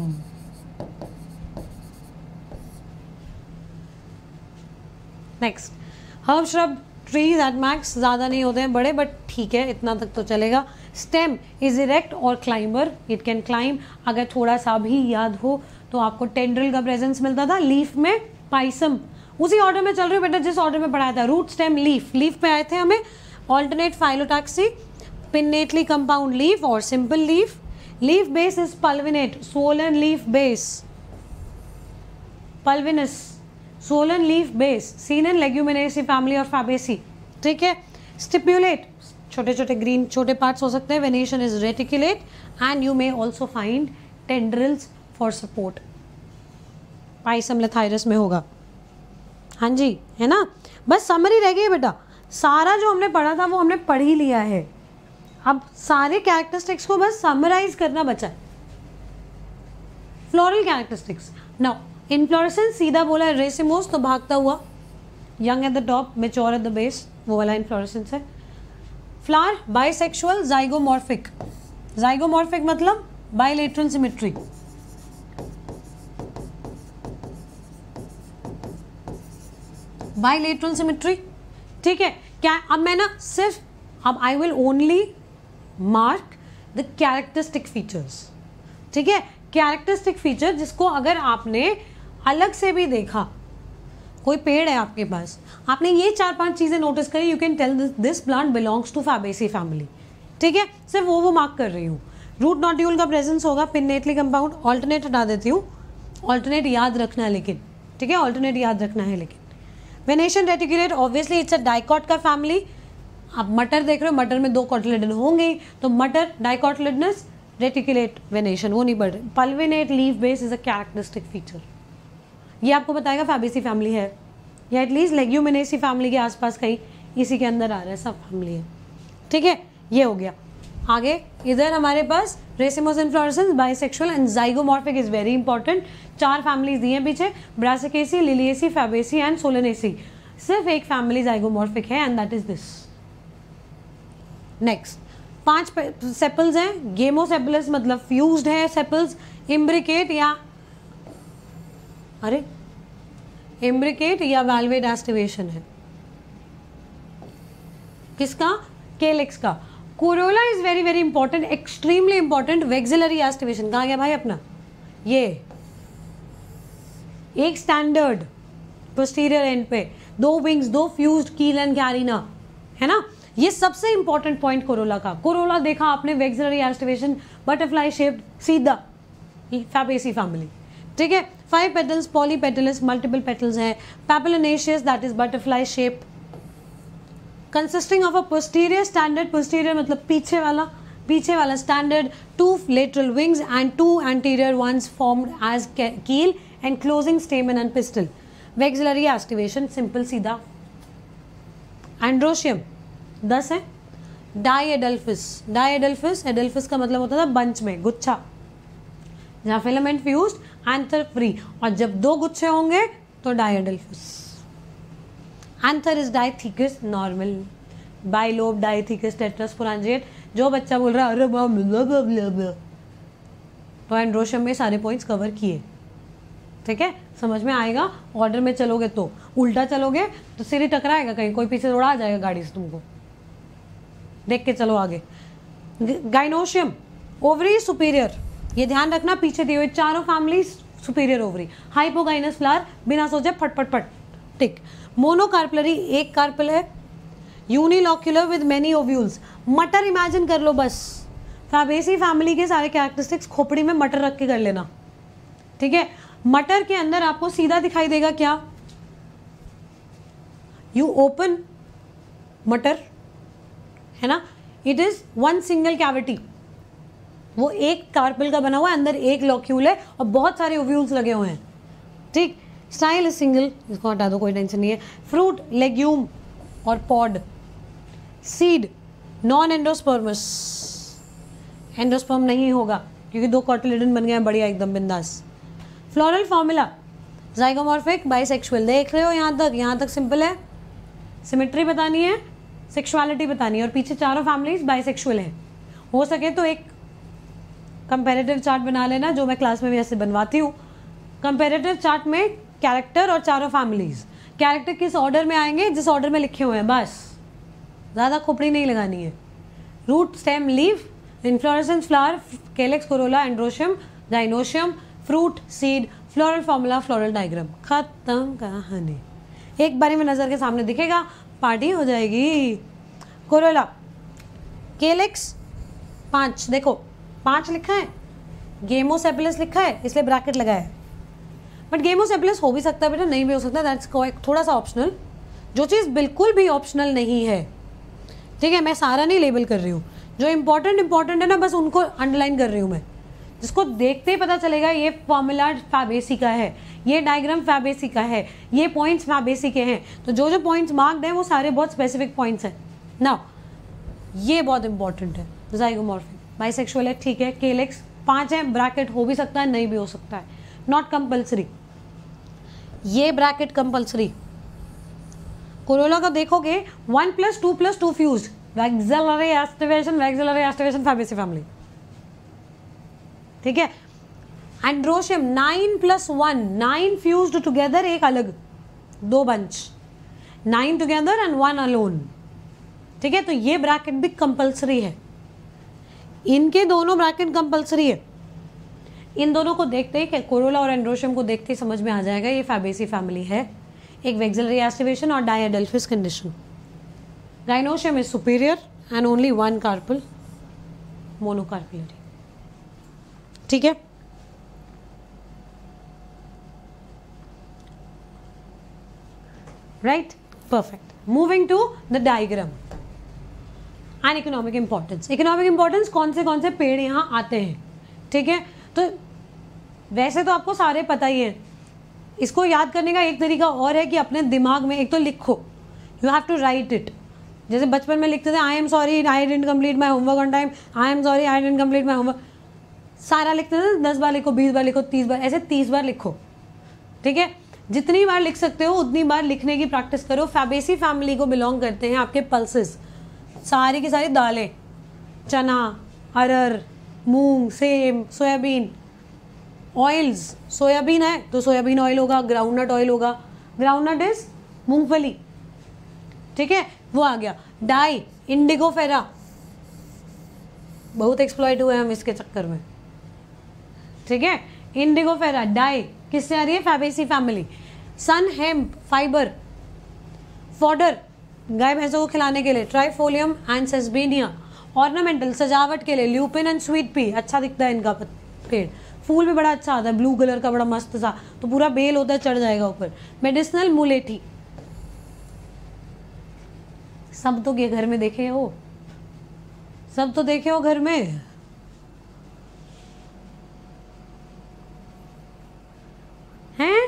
Next, herb, shrub, tree, that max ज़्यादा नहीं होते हैं बड़े, बट ठीक है इतना तक तो चलेगा। स्टेम इज इरेक्ट और क्लाइंबर, इट कैन क्लाइम। अगर थोड़ा सा भी याद हो तो आपको टेंड्रिल का प्रेजेंस मिलता था। लीफ में पाइसम, उसी ऑर्डर में चल रही हो बेटा जिस ऑर्डर में पढ़ाया था। रूट, स्टेम, लीफ, लीफ पे आए थे हमें। Alternate phyllotaxy, pinnately compound leaf or simple leaf. Leaf base is pulvinate, swollen leaf base, pulvinous, swollen leaf base, seen in Leguminaceae family और Fabaceae, ठीक है। Stipulate, छोटे छोटे ग्रीन छोटे पार्ट्स हो सकते हैं। Venation is reticulate and you may also find tendrils for support. Pisum lethyrus में होगा, हाँ जी, है ना। बस समरी रह गई बेटा, सारा जो हमने पढ़ा था वो हमने पढ़ ही लिया है। अब सारे कैरेक्टरिस्टिक्स को बस समराइज करना बचा है। फ्लोरल कैरेक्टरिस्टिक्स, नाउ इनफ्लोरेसेंस सीधा बोला है रेसिमोस, तो भागता हुआ, young at the top, mature at the base, वो वाला इनफ्लोरेसेंस है। Flower bisexual, zygomorphic. जाइगोमॉर्फिक मतलब बाइलेटरल सिमेट्री। बाइलेटरल सिमेट्री, ठीक है। क्या अब मैं ना सिर्फ अब I will only mark the characteristic features, ठीक है। कैरेक्टरिस्टिक फीचर जिसको अगर आपने अलग से भी देखा, कोई पेड़ है आपके पास, आपने ये 4-5 चीज़ें नोटिस करी, you can tell this plant belongs to Fabaceae family, ठीक है। सिर्फ वो मार्क कर रही हूँ। रूट नोड्यूल का प्रेजेंस होगा, पिन्नेटली कंपाउंड। ऑल्टरनेट हटा देती हूँ, ऑल्टरनेट याद रखना है लेकिन, ठीक है, ऑल्टरनेट याद रखना है लेकिन। Venation reticulate, obviously it's a dicot का फैमिली। आप मटर देख रहे हो, मटर में 2 कॉटिलेडन होंगे, तो मटर डाइकॉटिलेडनस, रेटिकुलेट, वेनेशन वो नहीं बढ़ रहे। Pulvinate leaf base is a characteristic feature, ये आपको बताएगा फैबेसी फैमिली है या एटलीस्ट लेग्यूमिनेसी फैमिली के आसपास कहीं इसी के अंदर आ रहा है, सब फैमिली है। ठीक है, ये हो गया। आगे इधर हमारे पास racemose inflorescence, bisexual and zygomorphic is very important. 4 families दी हैं पीछे, Brassicaceae, Liliaceae, Fabaceae and Solanaceae. सिर्फ एक फैमिली जाइगोमॉर्फिक है and that is this. Next 5 sepals हैं। गेमोसेपलस मतलब फ्यूज्ड है सेपल्स। इम्ब्रिकेट या वैल्वेट एस्टिवेशन है। किसका? केलिक्स का। Corolla is very very important, extremely important. Vexillary aestivation कहाँ गया भाई अपना? ये एक स्टैंडर्ड पोस्टीरियर एंड पे, 2 wings, 2 fused keel and carina, है ना। ये सबसे इंपॉर्टेंट पॉइंट कोरोला का। कोरोला देखा आपने, वेक्सिलरी एस्टिवेशन, बटरफ्लाई शेप्ड, सीधा फैबेसी फैमिली, ठीक है। 5 पेटल्स, पॉलीपेटलस, मल्टीपल पेटल्स हैं। Papilionaceous that is butterfly shape, consisting of a posterior standard, posterior मतलब पीछे वाला standard, 2 lateral wings and 2 anterior ones formed as keel and closing stamen and pistil. Vexillary estivation simple सीधा। Androecium 10 है। डाइएडल्फिस, एडल्फिस का मतलब होता था बंच में, गुच्छा, जहाँ फिलामेंट फ्यूज्ड, एंथर फ्री, और जब 2 गुच्छे होंगे तो diadelphous. Anther is dithecous normal, bilobed dithecous tetrasporangiate. जो बच्चा बोल रहा है अरे बाप रे, तो एंड्रोशियम में सारे पॉइंट्स कवर किए, ठीक है, समझ में आएगा। ऑर्डर में चलोगे तो, उल्टा चलोगे तो सिर ही टकराएगा, कहीं कोई पीछे उड़ा जाएगा गाड़ी से तुमको। देख के चलो आगे। गाइनोशियम ओवरी सुपीरियर, ये ध्यान रखना, पीछे दिए हुए चारों family superior ovary. Hypogynous flower, बिना सोचे फट, टिक। मोनोकार्पलरी, एक कार्पल है। यूनिलॉक्यूलर विद मेनी ओव्यूल्स, मटर इमेजिन कर लो बस। फैबेसी फैमिली के सारे कैरेक्टरिस्टिक्स खोपड़ी में मटर रख के कर लेना, ठीक है। मटर के अंदर आपको सीधा दिखाई देगा क्या? यू ओपन मटर, है ना, इट इज 1 सिंगल कैविटी, वो एक कार्पल का बना हुआ है, अंदर एक लॉक्यूल है और बहुत सारे ओव्यूल्स लगे हुए हैं, ठीक। स्टाइल इज सिंगल, इसको हटा दो, कोई टेंशन नहीं है। फ्रूट, लेग्यूम और pod. Seed non endospermous, endosperm नहीं होगा क्योंकि 2 कॉटिलिडन बन गए हैं, बढ़िया एकदम बिंदास। फ्लोरल फॉर्मूला जाइगोमॉर्फिक, बाइसेक्सुअल, देख रहे हो यहाँ तक सिंपल है। सिमेट्री बतानी है, सेक्सुअलिटी बतानी है, और पीछे चारों फैमिलीज बाइसेक्सुअल है। हो सके तो एक कंपैरेटिव चार्ट बना लेना, जो मैं क्लास में भी ऐसे बनवाती हूँ। कंपैरेटिव चार्ट में कैरेक्टर और चारों फैमिलीज, कैरेक्टर किस ऑर्डर में आएंगे, जिस ऑर्डर में लिखे हुए हैं, बस, ज़्यादा खोपड़ी नहीं लगानी है। Root, stem, leaf, inflorescence, flower, calyx, corolla, androecium, gynoecium, fruit, seed, floral formula, floral diagram, खत्म कहानी। एक बारी में नज़र के सामने दिखेगा, पार्टी हो जाएगी। कोरोला, कैलिक्स 5, देखो 5 लिखा है, गेमोसेपलस लिखा है इसलिए ब्रैकेट लगाया है, बट गेमोसेपलस हो भी सकता है बेटा, नहीं भी हो सकता, दैट्स थोड़ा सा ऑप्शनल। जो चीज़ बिल्कुल भी ऑप्शनल नहीं है, ठीक है, मैं सारा नहीं लेबल कर रही हूँ, जो इंपॉर्टेंट है ना, बस उनको अंडरलाइन कर रही हूँ मैं, जिसको देखते ही पता चलेगा ये फॉर्मूला फैबेसी का है, ये डायग्राम फैबेसी का है, ये पॉइंट्स फैबेसी के हैं। तो जो पॉइंट्स मार्क्ड हैं वो सारे बहुत स्पेसिफिक पॉइंट्स हैं ना, ये बहुत इंपॉर्टेंट है। जाइगोमॉर्फिक, बाइसेक्सुअल है, ठीक है। केलिक्स 5 है, ब्रैकेट हो भी सकता है, नहीं भी हो सकता है, नॉट कंपल्सरी, ये ब्रैकेट कंपल्सरी। कोरोला का देखोगे 1 + 2 + 2 fused, vexillary aestivation Fabaceae family, ठीक है। एंड्रोशियम 9 + 1, 9 फ्यूज्ड टुगेदर, एक अलग, 2 बंच, 9 टुगेदर एंड 1 अलोन, ठीक है। तो ये ब्रैकेट भी कंपल्सरी है, इनके दोनों ब्रैकेट कंपल्सरी है। इन दोनों को देखते ही, कोरोला और एंड्रोशियम को देखते ही समझ में आ जाएगा ये फैबेसी फैमिली है। एक वैक्सिलरी एस्टिवेशन और diadelphous condition. Gynoecium is superior and only 1 carpel, monocarpellary, ठीक है। Right, perfect. Moving to the diagram and economic importance. Economic importance कौन से पेड़ यहाँ आते हैं, ठीक है। तो वैसे तो आपको सारे पता ही है, इसको याद करने का एक तरीका और है कि अपने दिमाग में एक तो लिखो, you have to write it, जैसे बचपन में लिखते थे I am sorry I didn't complete my homework on time, I am sorry I didn't complete my homework, सारा लिखते थे 10 बार लिखो, 20 बार लिखो, 30 बार, ऐसे 30 बार लिखो, ठीक है। जितनी बार लिख सकते हो उतनी बार लिखने की प्रैक्टिस करो। फैबेसी फैमिली को बिलोंग करते हैं आपके पल्सेस, सारी की सारी दालें, चना, अरहर, मूंग, सेम, सोयाबीन, ऑयल्स, सोयाबीन है तो सोयाबीन ऑयल होगा, ग्राउंडनट ऑयल होगा, ग्राउंडनट इज मूंगफली, ठीक है, वो आ गया। डाई, इंडिगो फेरा, बहुत एक्सप्लॉइट हुए हम इसके चक्कर में, ठीक है। इंडिगो फेरा डाई किससे आ रही है? Fabaceae family. Sun hemp fibre, fodder गाय भैंसों को खिलाने के लिए, ट्राइफोलियम एंड सेसबेनिया। ऑर्नामेंटल सजावट के लिए, ल्यूपिन एंड स्वीट पी, अच्छा दिखता है इनका पेड़, फूल भी बड़ा अच्छा आता है, ब्लू कलर का बड़ा मस्त सा, तो पूरा बेल होता है, चढ़ जाएगा ऊपर। मेडिसिनल मुलेठी, सब तो ये घर में देखे हो, सब तो देखे हो घर में, हैं?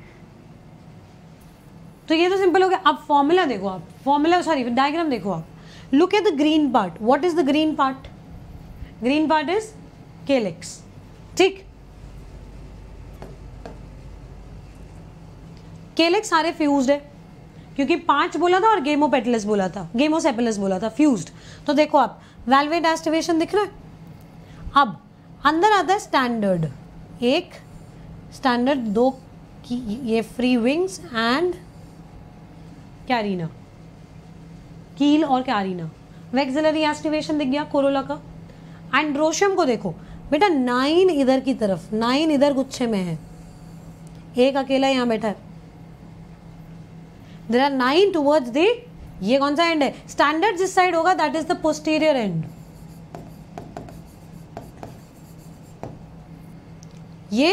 तो ये तो सिंपल हो गया। अब फॉर्मूला देखो, आप फॉर्मूला सॉरी डायग्राम देखो आप, look at the green part. What is the green part? Green part is calyx, ठीक। केलेक्स सारे फ्यूज्ड है, क्योंकि 5 बोला था और गेमोपेटलस बोला था, गेमोसेपेलस बोला था, फ्यूज्ड। तो देखो आप वेलवेट एस्टिवेशन दिख रहा है। अब अंदर आता है स्टैंडर्ड, एक स्टैंडर्ड, 2 की ये फ्री विंग्स एंड कैरिना, कील और कैरिना। वेक्सिलरी एस्टिवेशन दिख गया कोरोला का। एंड्रोशियम को देखो बेटा, 9 इधर की तरफ, 9 इधर गुच्छे में है, एक अकेला यहाँ बैठा है। देयर आर 9 टुवर्ड्स द, ये कौन सा एंड है? स्टैंडर्ड जिस साइड होगा that is the posterior end, ये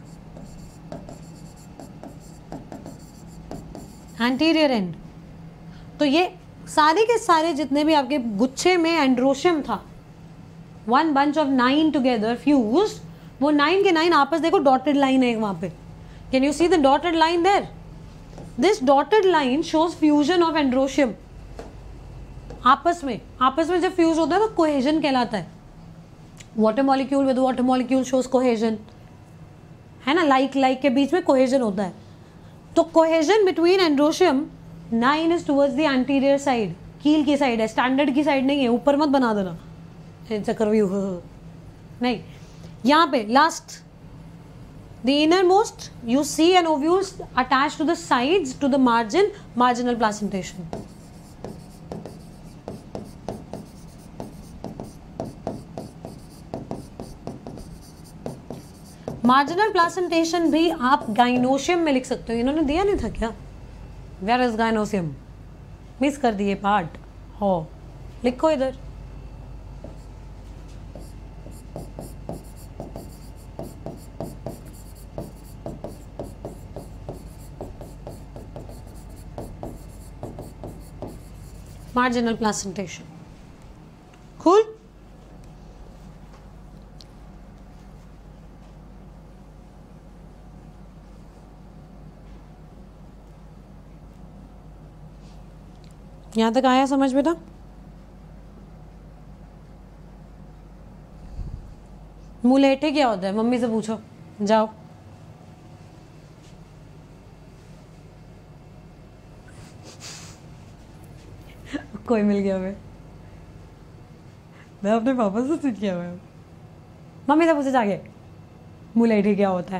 एंटीरियर एंड। तो ये सारे के सारे जितने भी आपके गुच्छे में एंड्रोशियम था, 1 bunch of 9 टुगेदर फ्यूज्ड, वो 9 के 9 आपस देखो, डॉटेड लाइन है वहां पे। Can you see the dotted line there? This dotted line shows fusion of androecium. आपस में जब फ्यूज होता है तो कोहेजन कहलाता है। Water molecule with water molecule shows cohesion, है ना, लाइक के बीच में कोहेजन होता है। तो cohesion between androecium 9 is towards the anterior side, keel की साइड है, स्टैंडर्ड की साइड नहीं है, ऊपर मत बना देना चक्रव्यूह नहीं। यहाँ पे last, the innermost you see an ovules attach to the sides to the margin, marginal placentation. Marginal placentation भी आप गाइनोशियम में लिख सकते हो, इन्होंने दिया नहीं था क्या? Where is gynoecium? मिस कर दिए पार्ट हो, लिखो इधर। Marginal placentation, cool. यहां तक आया समझ बेटा? मुलेठे क्या होता है? मम्मी से पूछो, जाओ। कोई मिल गया मैं अपने पापा से सीख किया हुआ। मम्मी से पूछो जाके, मुलेठी क्या होता है?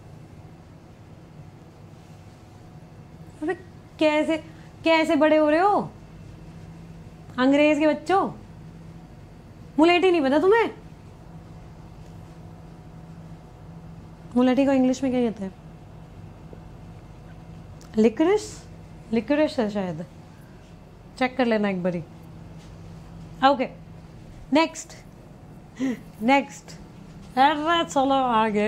अबे कैसे कैसे बड़े हो रहे हो अंग्रेज के बच्चों? मुलेठी नहीं पता तुम्हें? मुलेठी को इंग्लिश में क्या कहते हैं? लिकरिस, लिकरिस है शायद, चेक कर लेना एक बारी। ओके, नेक्स्ट अरे चलो आगे।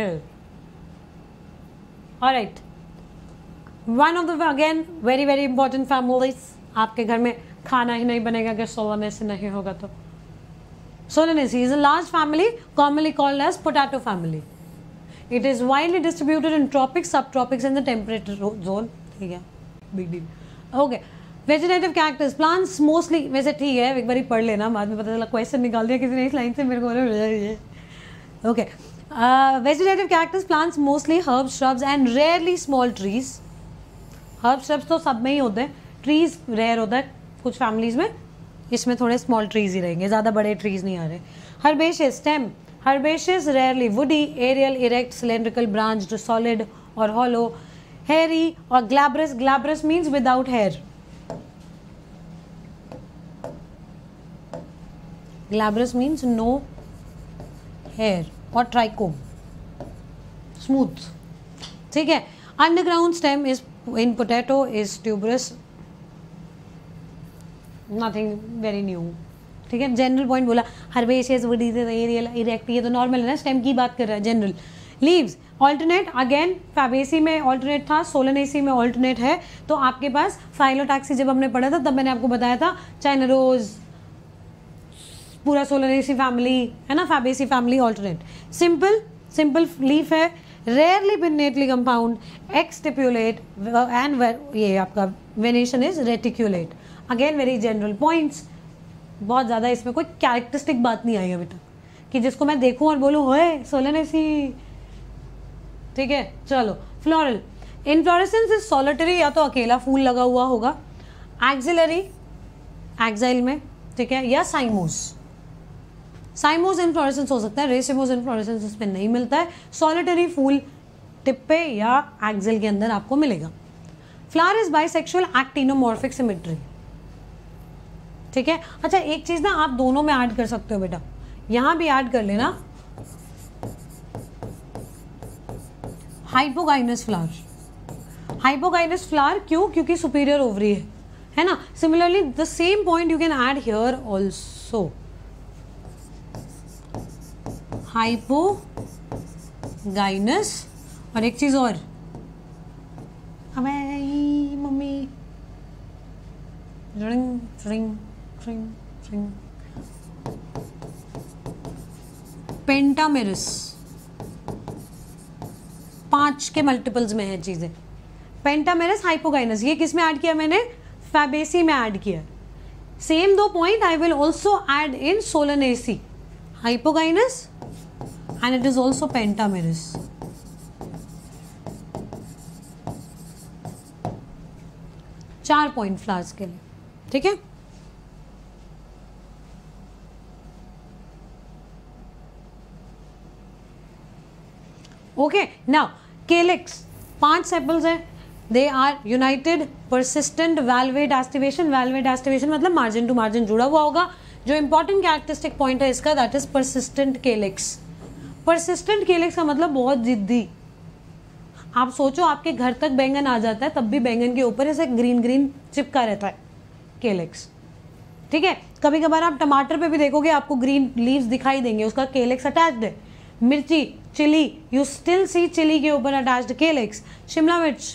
Alright, one of the again very very important families. आपके घर में खाना ही नहीं बनेगा अगर सोलानेसी नहीं होगा तो। Solanaceae is a large family commonly called as potato family. It is widely distributed in tropics, subtropics and the temperate zone. ठीक है, big deal. Okay, vegetative characters plants mostly, वैसे ठीक है एक बार ही पढ़ लेना, बाद में पता चला क्वेश्चन निकाल दिया किसी ने इस लाइन से, मेरे को okay. Vegetative characters plants mostly herbs shrubs and rarely small trees. Herb shrubs तो सब में ही होते हैं, ट्रीज रेयर होता है कुछ फैमिलीज में, इसमें थोड़े स्मॉल ट्रीज ही रहेंगे, ज़्यादा बड़े ट्रीज नहीं आ रहे। Herbaceous stem, herbaceous rarely woody, aerial, erect, cylindrical, branched, solid और हॉलो, हेयरी और glabrous. Glabrous means without hair, glabrous means no hair, और ट्राइकोम स्मूथ, ठीक है। Underground stem is in potato is tuberous, nothing very new, ठीक है। General point बोला, herbaceous woody aerial erect, ये तो नॉर्मल है ना, स्टेम की बात कर रहा है general. Leaves alternate, again Fabaceae में ऑल्टरनेट था, सोलनेसी में ऑल्टरनेट है, तो आपके पास फाइलोटैक्सी जब हमने पढ़ा था तब मैंने आपको बताया था चाइना रोज, पूरा सोलनेसी फैमिली है ना, Fabaceae family alternate. Simple leaf है, rarely pinnately compound, exstipulate and ये आपका venation is reticulate. Again very general points, बहुत ज़्यादा इसमें कोई कैरेक्टरिस्टिक बात नहीं आई अभी तक कि जिसको मैं देखूं और बोलूं होए सोलनेसी, ठीक है। चलो फ्लोरल, इनफ्लोरेसेंस इज सॉलिटरी, या तो अकेला फूल लगा हुआ होगा, एक्सिलरी एक्साइल में, ठीक है, या साइमोस। साइमोस इनफ्लोरेसेंस हो सकता है, रेसिमोस इनफ्लोरेसेंस इसमें नहीं मिलता है, सॉलिटरी फूल टिप पे या एक्सिल के अंदर आपको मिलेगा। Flower is bisexual actinomorphic symmetry, ठीक है। अच्छा एक चीज ना आप दोनों में ऐड कर सकते हो बेटा, यहां भी ऐड कर लेना, हाइपोगाइनस फ्लावर। हाइपोगाइनस फ्लावर क्यों? क्योंकि सुपीरियर ओवरी है ना। Similarly the same point you can add here also, hypogynous. और एक चीज और, mummy ring ring ring ring, pentamerous, 5 के मल्टीपल्स में है चीजें। पेंटामेरस, हाइपोगाइनस, ये किस में ऐड किया मैंने? फैबेसी में ऐड किया। Same 2 point I will also add in Solanaceae, hypogynous and it is also pentamerous. चार पॉइंट फ्लावर्स के लिए, ठीक है। ओके नाउ केलिक्स, 5 सेपल्स हैं, they are united, persistent, valvate aestivation. Valvate aestivation मतलब मार्जिन टू मार्जिन जुड़ा हुआ होगा। जो इंपॉर्टेंट कैरेक्टरिस्टिक पॉइंट है इसका, that is persistent calyx. Persistent calyx का मतलब बहुत जिद्दी। आप सोचो आपके घर तक बैंगन आ जाता है तब भी बैंगन के ऊपर ऐसे ग्रीन ग्रीन चिपका रहता है केलिक्स, ठीक है। कभी कभार आप टमाटर पे भी देखोगे आपको ग्रीन लीव्स दिखाई देंगे, उसका केलिक्स अटैच्ड है। मिर्ची, chilli, you still see chilli के ऊपर अटैच्ड केलिक्स। शिमला मिर्च,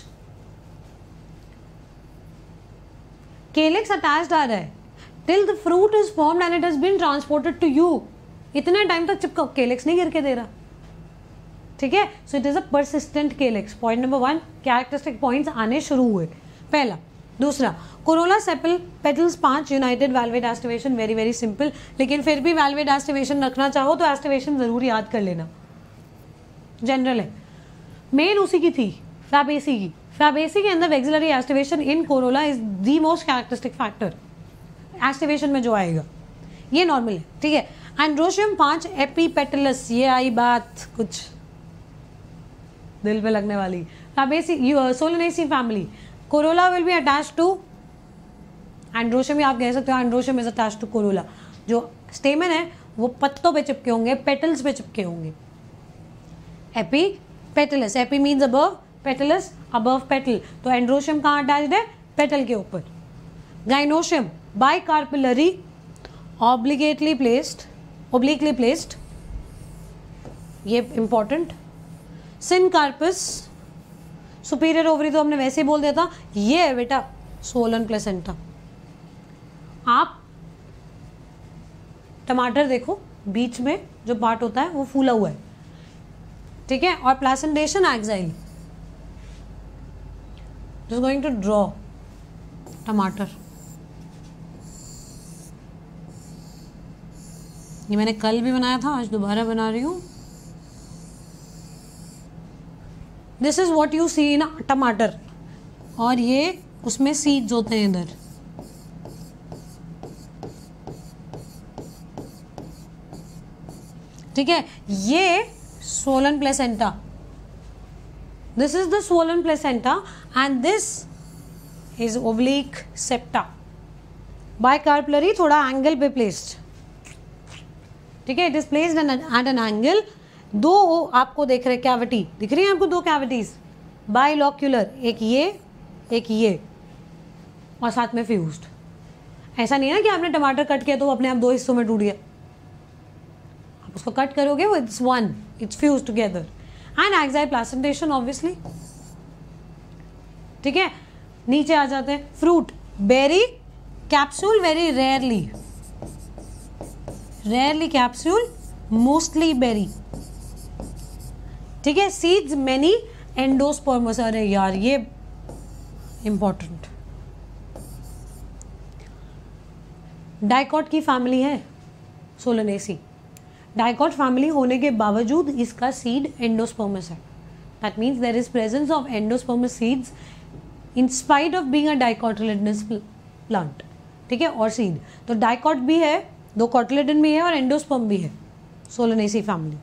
केलिक्स अटैच्ड आ रहा है till the fruit is formed and it has been transported to you. इतने टाइम तक चिपका, केलिक्स नहीं गिर के दे रहा, ठीक है। So it is a persistent calyx. Point number 1, characteristic points आने शुरू हुए, पहला। दूसरा, corolla sepal, petals 5, united, valvate aestivation, very very simple. लेकिन फिर भी वैल्वेट एस्टिवेशन रखना चाहो तो एस्टिवेशन जरूर याद कर लेना, जनरल है। मेन उसी की थी, फैबेसी की। फैबेसी के अंदर vexillary aestivation in corolla is the most characteristic factor aestivation में जो आएगा, ये नॉर्मल है, ठीक है। एंड्रोशियम 5, एपीपेटलस, ये आई बात कुछ दिल पे लगने वाली। Fabaceae, Solanaceae family, corolla will be attached to androecium, ही आप कह सकते हो androecium is attached to corolla. जो स्टेमन है वो पत्तों पे चिपके होंगे, पेटल्स पे चिपके होंगे। Epipetalous, epi means above, petalous above petal, तो एंड्रोशियम कहाँ अटैच्ड है? पेटल के ऊपर। Gynoecium bicarpellary, obligately placed, obliquely placed, ये इंपॉर्टेंट। सिनकार्पस, सुपीरियर ओवरी तो हमने वैसे ही बोल दिया था, ये है बेटा सोलन प्लेसेंटा। आप टमाटर देखो, बीच में जो पार्ट होता है वो फूला हुआ है, ठीक है। और placentation axile, just going to draw tamatar, ये मैंने कल भी बनाया था, आज दोबारा बना रही हूँ। This is what you see in tamatar, और ये उसमें सीड्स होते हैं इधर। ठीक है, ये swollen placenta, this is the swollen placenta and this is oblique septa, bicarpillary, थोड़ा एंगल पे प्लेस्ड। ठीक है, it is placed at an angle. दो आपको देख रहे कैविटी दिख रही है आपको, दो कैविटीज बाइलॉक्यूलर, एक ये और साथ में फ्यूज्ड। ऐसा नहीं है ना कि आपने टमाटर कट किया तो वो अपने आप दो हिस्सों में टूट गया, आप उसको कट करोगे वो it's one, it's fuse together. And axile placentation obviously. ठीक है, नीचे आ जाते हैं। Fruit, berry, capsule very rarely capsule, mostly berry. ठीक है, सीड्स मेनी, एंडोस्पर्मस। अरे यार ये इंपॉर्टेंट, डाइकॉट की फैमिली है सोलनेसी। डाइकॉट फैमिली होने के बावजूद इसका सीड एंडोस्पर्मस है। That means there is presence of endospermous seeds in spite of being a dicotyledonous plant. ठीक है, और सीड तो डाइकॉट भी है, दो कॉटिलेडन भी है और एंडोस्पर्म भी है, सोलनेसी फैमिली।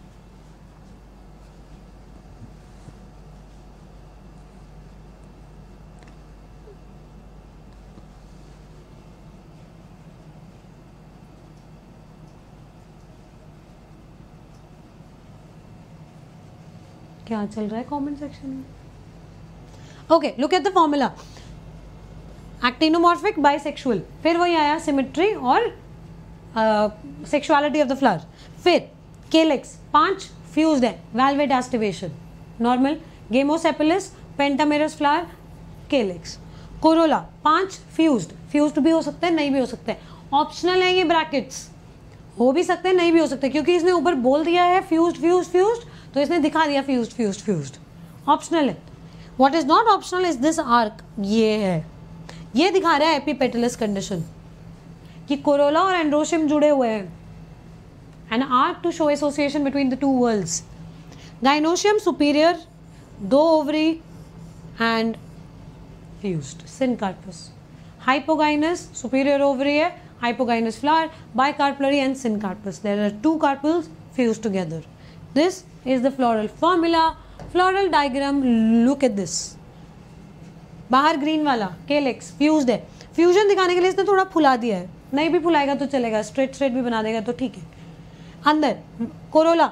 क्या चल रहा है कमेंट सेक्शन में? Okay, look at the formula. Actinomorphic, bisexual, फिर वही आया सिमेट्री और सेक्सुअलिटी ऑफ द फ्लावर। फिर केलेक्स 5 फ्यूज्ड है, valvate aestivation, normal, gamosepalous, pentamerous flower, calyx. Corolla 5 fused भी हो सकते हैं, नहीं भी हो सकते, ऑप्शनल है ये ब्रैकेट्स, हो भी सकते हैं नहीं भी हो सकते, क्योंकि इसने ऊपर बोल दिया है फ्यूज्ड तो इसने दिखा दिया फ्यूज्ड, ऑप्शनल है। What is not optional is this arc, ये है, ये दिखा रहा है एपिपेटलस कंडीशन कि कोरोला और एंड्रोशियम जुड़े हुए हैं, an arc to show association between the two whorls. Gynoecium superior, 2 ovary and fused, syncarpous. Hypogynous superior ovary है, hypogynous flower, bicarpellary and syncarpous, there are 2 carpels fused together. This is the floral formula, floral diagram, look at this। बाहर green वाला calyx fused है, fusion दिखाने के लिए इसने थोड़ा फुला दिया है, नहीं भी फुलाएगा तो चलेगा, स्ट्रेट भी बना देगा तो ठीक है। अंदर corolla,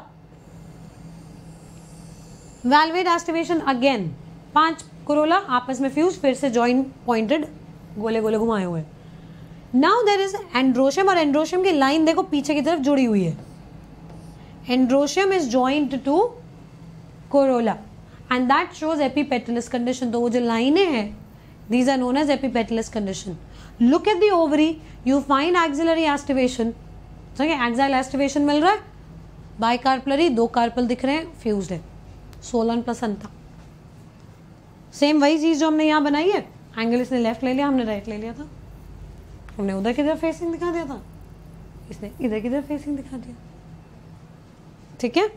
valvate aestivation again, 5 corolla आपस में फ्यूज, फिर से जॉइन पॉइंटेड गोले गोले घुमाए हुए। नाउ देयर इज एंड्रोशियम, और एंड्रोशियम की लाइन देखो पीछे की तरफ जुड़ी हुई है। Androecium is joined to corolla and that shows epipetalous condition। तो वो जो लाइनें हैं these are known as epipetalous condition। Look at the ovary, you find axillary aestivation। ठीक है, axillary aestivation मिल रहा है, bicarpillary, 2 कार्पल दिख रहे हैं, फ्यूज्ड है, सोलन प्लेसेंटा। सेम वही चीज जो हमने यहाँ बनाई है, एंगल इसने लेफ्ट ले लिया, हमने राइट ले लिया था, हमने उधर की तरफ फेसिंग दिखा दिया था, इसने इधर की तरफ फेसिंग दिखा दिया। ठीक है,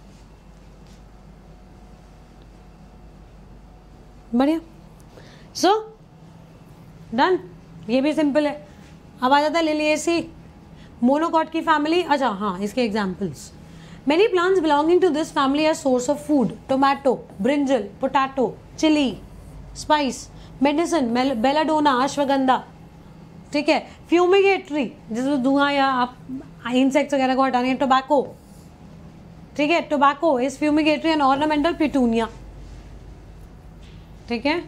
बढ़िया। सो डन, ये भी सिंपल है। अब आ जाता है लिलिएसी, मोनोकॉट की फैमिली। अच्छा हाँ, इसके examples. Many plants belonging to this family are source of food, tomato, brinjal, potato, chilli, spice, medicine, belladonna, ashwagandha. ठीक है, फ्यूमिगेटरी, जिसमें धुआं या आप इंसेक्ट्स वगैरह को हटाने, टोबैको। ठीक है, tobacco is fumigatory and ornamental, petunia. ठीक है,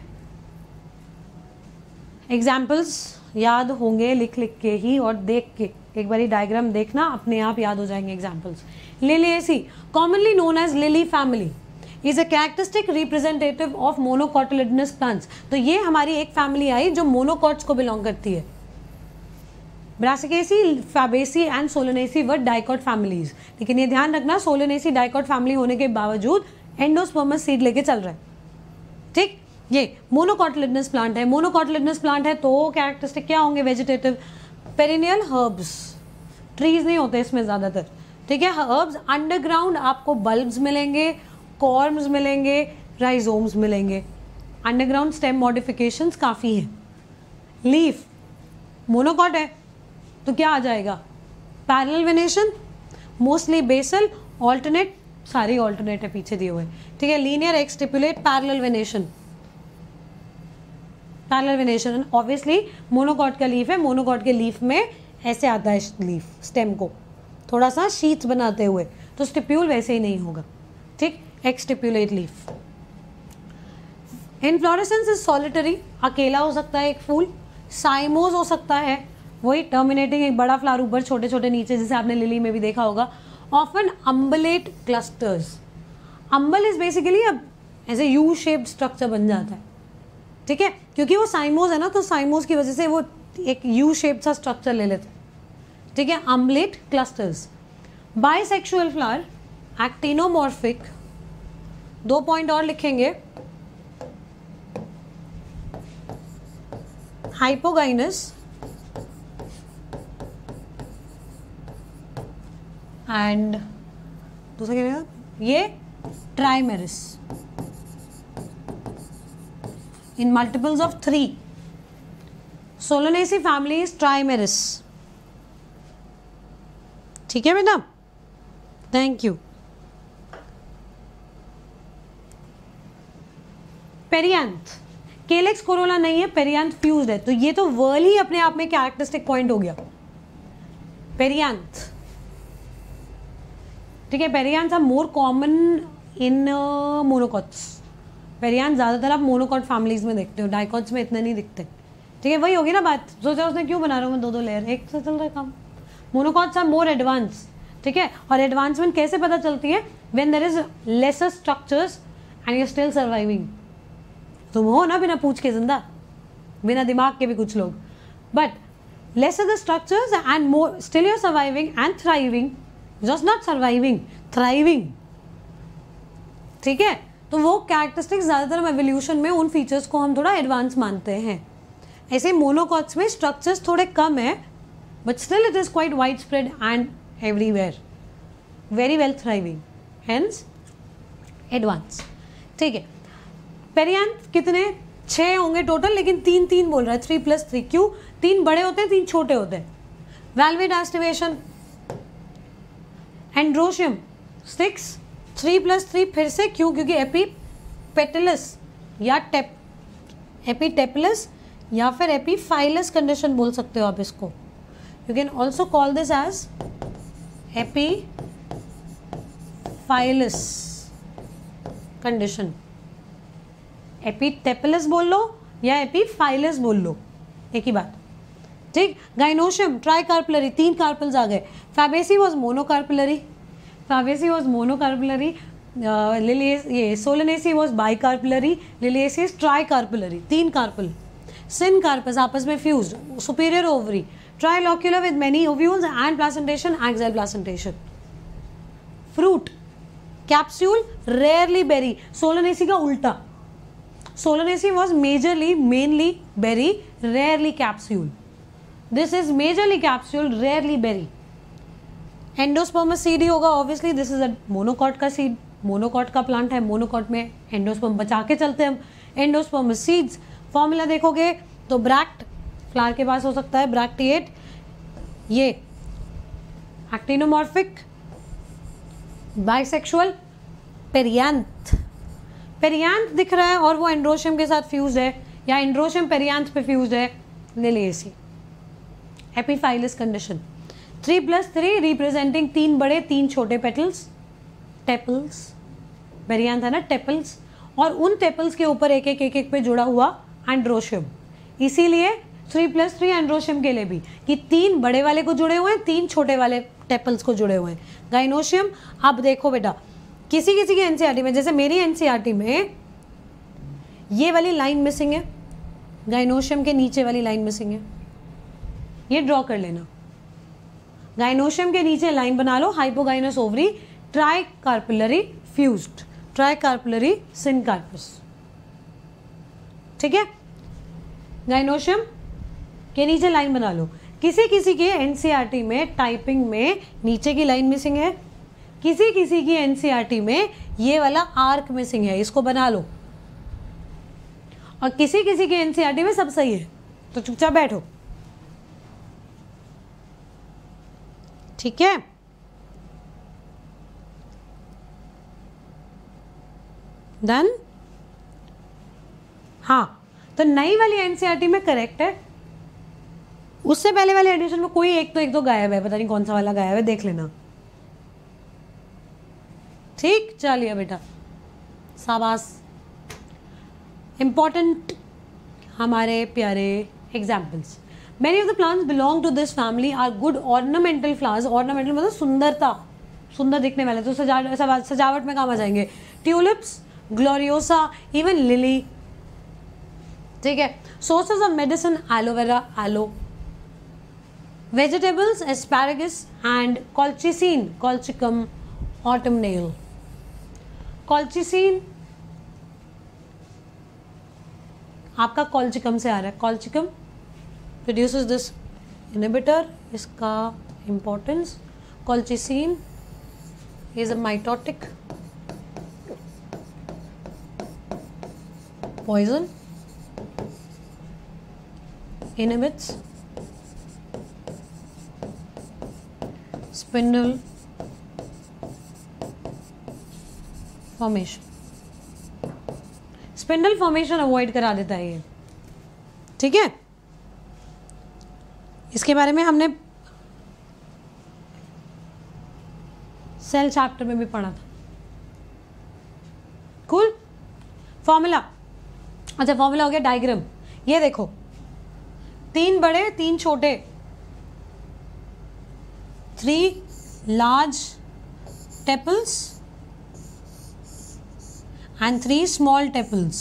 एग्जाम्पल्स याद होंगे लिख के ही और देख के, एक बारी डायग्राम देखना, अपने आप याद हो जाएंगे examples. Liliaceae, commonly known as lily family, is a characteristic representative of monocotyledonous plants. तो ये हमारी एक फैमिली आई जो मोनोकॉट्स को बिलोंग करती है। Brassicaceae, Fabaceae and Solanaceae were dicot families. लेकिन ये ध्यान रखना, सोलनेसी डाइकॉट फैमिली होने के बावजूद एंडोस्पर्मस सीड लेके चल रहा है। ठीक, ये मोनोकॉटिलिडनस प्लांट है। मोनोकॉटिलिडनस प्लांट है तो कैरेक्टरिस्टिक क्या होंगे? वेजिटेटिव, पेरिनियल हर्ब्स, ट्रीज नहीं होते इसमें ज़्यादातर, ठीक है। हर्ब्स अंडरग्राउंड आपको बल्ब्स मिलेंगे, कॉर्म्स मिलेंगे, राइजोम्स मिलेंगे। अंडरग्राउंड स्टेम मॉडिफिकेशंस काफ़ी हैं। लीफ मोनोकॉट है तो क्या आ जाएगा, parallel venation, mostly basal, alternate, सारी ऑल्टरनेट है पीछे दिए हुए, ठीक है। Linear, exstipulate, parallel venation, parallel venation obviously monocot का लीफ है। मोनोकॉट के लीफ में ऐसे आता है लीफ, स्टेम को थोड़ा सा शीट्स बनाते हुए, तो स्टिप्यूल वैसे ही नहीं होगा, ठीक। Exstipulate leaf. Inflorescence is solitary, अकेला हो सकता है एक फूल। साइमोज हो सकता है, वही टर्मिनेटिंग एक बड़ा फ्लावर ऊपर, छोटे छोटे नीचे, जैसे आपने लिली में भी देखा होगा। Often umbellate clusters, umbel is basically अब ऐसे यू शेप्ड स्ट्रक्चर बन जाता है, ठीक है, क्योंकि वो साइमोज है ना, तो साइमोज की वजह से वो एक यू शेप सा स्ट्रक्चर ले लेते हैं, ठीक है। Umbellate clusters. Bisexual flower, actinomorphic, 2 point और लिखेंगे, हाइपोगाइनस एंड दूसरा क्या रहेगा, ये trimerous in multiples of 3। Solanaceae family is trimerous, ठीक है बेटा, thank you. Perianth, calyx corolla नहीं है, पेरियांथ फ्यूज्ड है, तो ये तो वर्ल ही अपने आप में कैरेक्टरिस्टिक पॉइंट हो गया, पेरियांथ, ठीक है। Perianth are more common in monocots. Perianth ज़्यादातर आप मोनोकॉट फैमिलीज में देखते हो, डाइकॉट्स में इतने नहीं दिखते, ठीक है। वही होगी ना बात, सोचा उसने क्यों बना रहा हूँ मैं 2-2 लेयर, एक से चल रहा है काम। मोनोकॉट्स आर मोर एडवांस, ठीक है। और एडवांसमेंट कैसे पता चलती है, when there is lesser structures and you still surviving. तुम हो ना बिना पूछ के जिंदा, बिना दिमाग के भी कुछ लोग, but lesser the structures and more still you are surviving and thriving, just not surviving, thriving, ठीक है। तो वो कैरेक्टरिस्टिक्स ज़्यादातर हम एवोल्यूशन में उन फीचर्स को हम थोड़ा एडवांस मानते हैं। ऐसे मोनोकॉट्स में स्ट्रक्चर्स थोड़े कम है, but still it is quite wide spread and everywhere, very well thriving, hence advance, ठीक है। पेरियांथ कितने, 6 होंगे टोटल, लेकिन 3-3 बोल रहा है, 3+3, क्यों, 3 बड़े होते हैं, 3 छोटे होते हैं। वेलवेट एस्टिवेशन, एंड्रोशियम 6, 3+3 फिर से, क्यों, क्योंकि एपीपेटलस या एपीटेपलस या फिर एपीफाइलस कंडीशन बोल सकते हो आप इसको। You can also call this as epiphyllous condition. Epitepalous बोल लो या एपीफाइलस बोल लो, एक ही बात, ठीक। गाइनोशियम ट्राइकार्पलरी, 3 कार्पल्स आ गए। Fabaceae was monocarpellary, Fabaceae was monocarpellary, ये Solanaceae was bicarpellary, Liliaceae tricarpellary, 3 carpel. Syncarpous आपस में fused, superior ovary, trilocular with many ovules and placentation, axile placentation. Fruit capsule, rarely berry, Solanaceae का उल्टा, Solanaceae was majorly mainly berry, rarely capsule, this is majorly capsule, rarely berry. Endospermous seed ही होगा obviously, this is a monocot का seed, monocot का plant है, monocot में endosperm बचा के चलते हैं हम। एंडोस्पर्मस सीड्स, फॉर्मूला देखोगे तो ब्रैक्ट फ्लावर के पास हो सकता है, ब्रैक्टिएट, ये एक्टिनोमॉर्फिक, बाइसेक्सुअल, पेरियांथ, पेरियांथ दिख रहा है और वो एंड्रोशियम के साथ फ्यूज्ड है, या एंड्रोशियम पेरियांथ पे फ्यूज्ड है, लिलिएसी। एपीफाइलस कंडीशन, 3+3 रिप्रेजेंटिंग 3 बड़े 3 छोटे पेटल्स, टेपल्स, पेरियांथ है ना टेपल्स, और उन टेपल्स के ऊपर एक एक पे जुड़ा हुआ एंड्रोशियम, इसीलिए 3+3 एंड्रोशियम के लिए भी, कि 3 बड़े वाले को जुड़े हुए हैं, 3 छोटे वाले टेपल्स को जुड़े हुए हैं। गाइनोशियम, अब देखो बेटा, किसी किसी की एनसीईआरटी में, जैसे मेरी एनसीईआरटी में ये वाली लाइन मिसिंग है, गाइनोशियम के नीचे वाली लाइन मिसिंग है, ये ड्रॉ कर लेना। गाइनोशियम के नीचे लाइन बना लो, hypogynous ovary, tricarpellary fused, tricarpellary syncarpous, ठीक है। गाइनोशियम के नीचे लाइन बना लो, किसी किसी के एनसीईआरटी में टाइपिंग में नीचे की लाइन मिसिंग है, किसी किसी की एनसीईआरटी में ये वाला आर्क मिसिंग है, इसको बना लो, और किसी किसी की एनसीईआरटी में सब सही है, तो चुपचाप बैठो, ठीक है। डन। हाँ, तो नई वाली एनसीईआरटी में करेक्ट है, उससे पहले वाले एडिशन में कोई एक दो गायब है, पता नहीं कौन सा वाला गायब है, देख लेना, ठीक। चलिए बेटा, शाबाश। इंपॉर्टेंट हमारे प्यारे examples, many of the plants belong to this family are good ornamental flowers. Ornamental मतलब सुंदरता, सुंदर दिखने वाले, तो सजावट में काम आ जाएंगे। ट्यूलिप्स, ग्लोरियोसा, इवन लिली, ठीक है। Sources of medicine, aloe vera, aloe. Vegetables, asparagus and colchicine, colchicum, autumnale. Colchicine आपका कॉल्चिकम से आ रहा है, कॉल्चिकम प्रोड्यूसेस दिस इनहिबिटर, इसका importance. Colchicine is a mitotic poison, inhibits spindle formation, spindle formation avoid करा देता है ये, ठीक है। इसके बारे में हमने सेल चैप्टर में भी पढ़ा था। कूल। फॉर्मूला, अच्छा फॉर्मूला हो गया। डायग्राम, ये देखो, 3 बड़े 3 छोटे, 3 large tepals and 3 small tepals,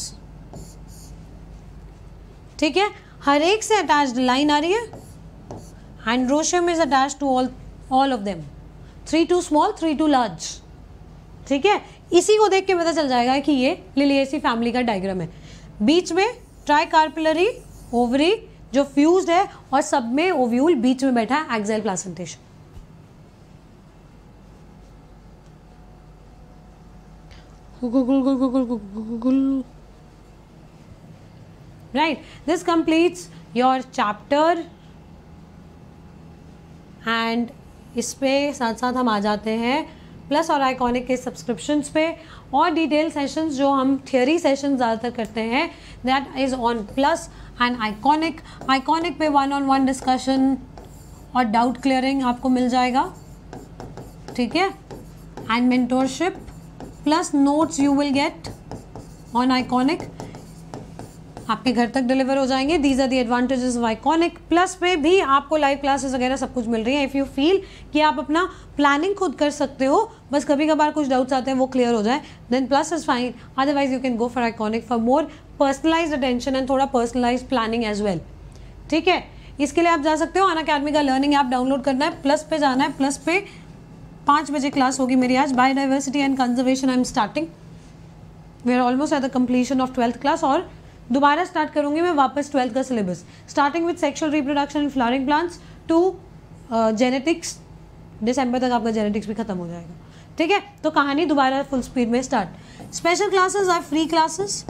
ठीक है। हर एक से अटैच्ड लाइन आ रही है, androecium is attached to all of them, 3 to small 3 to large, ठीक है। इसी को देख के पता चल जाएगा कि ये लिलिएसी फैमिली का डायग्राम है। बीच में ट्राइकार्पिलरी ओवरी जो फ्यूज्ड है, और सब में ओव्यूल बीच में बैठा है, axile placentation. Right, this completes your chapter. And इस पे साथ साथ हम आ जाते हैं प्लस और आइकॉनिक के सब्सक्रिप्शंस पे, और डिटेल सेशंस जो हम थियोरी सेशंस ज़्यादातर करते हैं, that is on plus and Iconic. Iconic पे 1-on-1 डिस्कशन और डाउट क्लियरिंग आपको मिल जाएगा, ठीक है। And mentorship plus notes you will get on Iconic, आपके घर तक डिलीवर हो जाएंगे। These are the advantages of Iconic. Plus पे भी आपको लाइव क्लासेस वगैरह सब कुछ मिल रही है। इफ़ यू फील कि आप अपना प्लानिंग खुद कर सकते हो, बस कभी कभार कुछ डाउट्स आते हैं वो क्लियर हो जाए, then plus is fine, otherwise you can go for Iconic for more personalized attention and थोड़ा पर्सनलाइज्ड प्लानिंग एज वेल, ठीक है। इसके लिए आप जा सकते हो, अनअकैडमी का लर्निंग ऐप डाउनलोड करना है, प्लस पे जाना है। प्लस पे 5 बजे क्लास होगी मेरी आज, biodiversity and conservation I am starting. We are almost at the completion of 12th class, और दोबारा स्टार्ट करूंगी मैं वापस 12th का syllabus, starting with sexual reproduction in flowering plants to genetics. दिसंबर तक आपका जेनेटिक्स भी खत्म हो जाएगा, ठीक है। तो कहानी दोबारा फुल स्पीड में start. Special classes are free classes.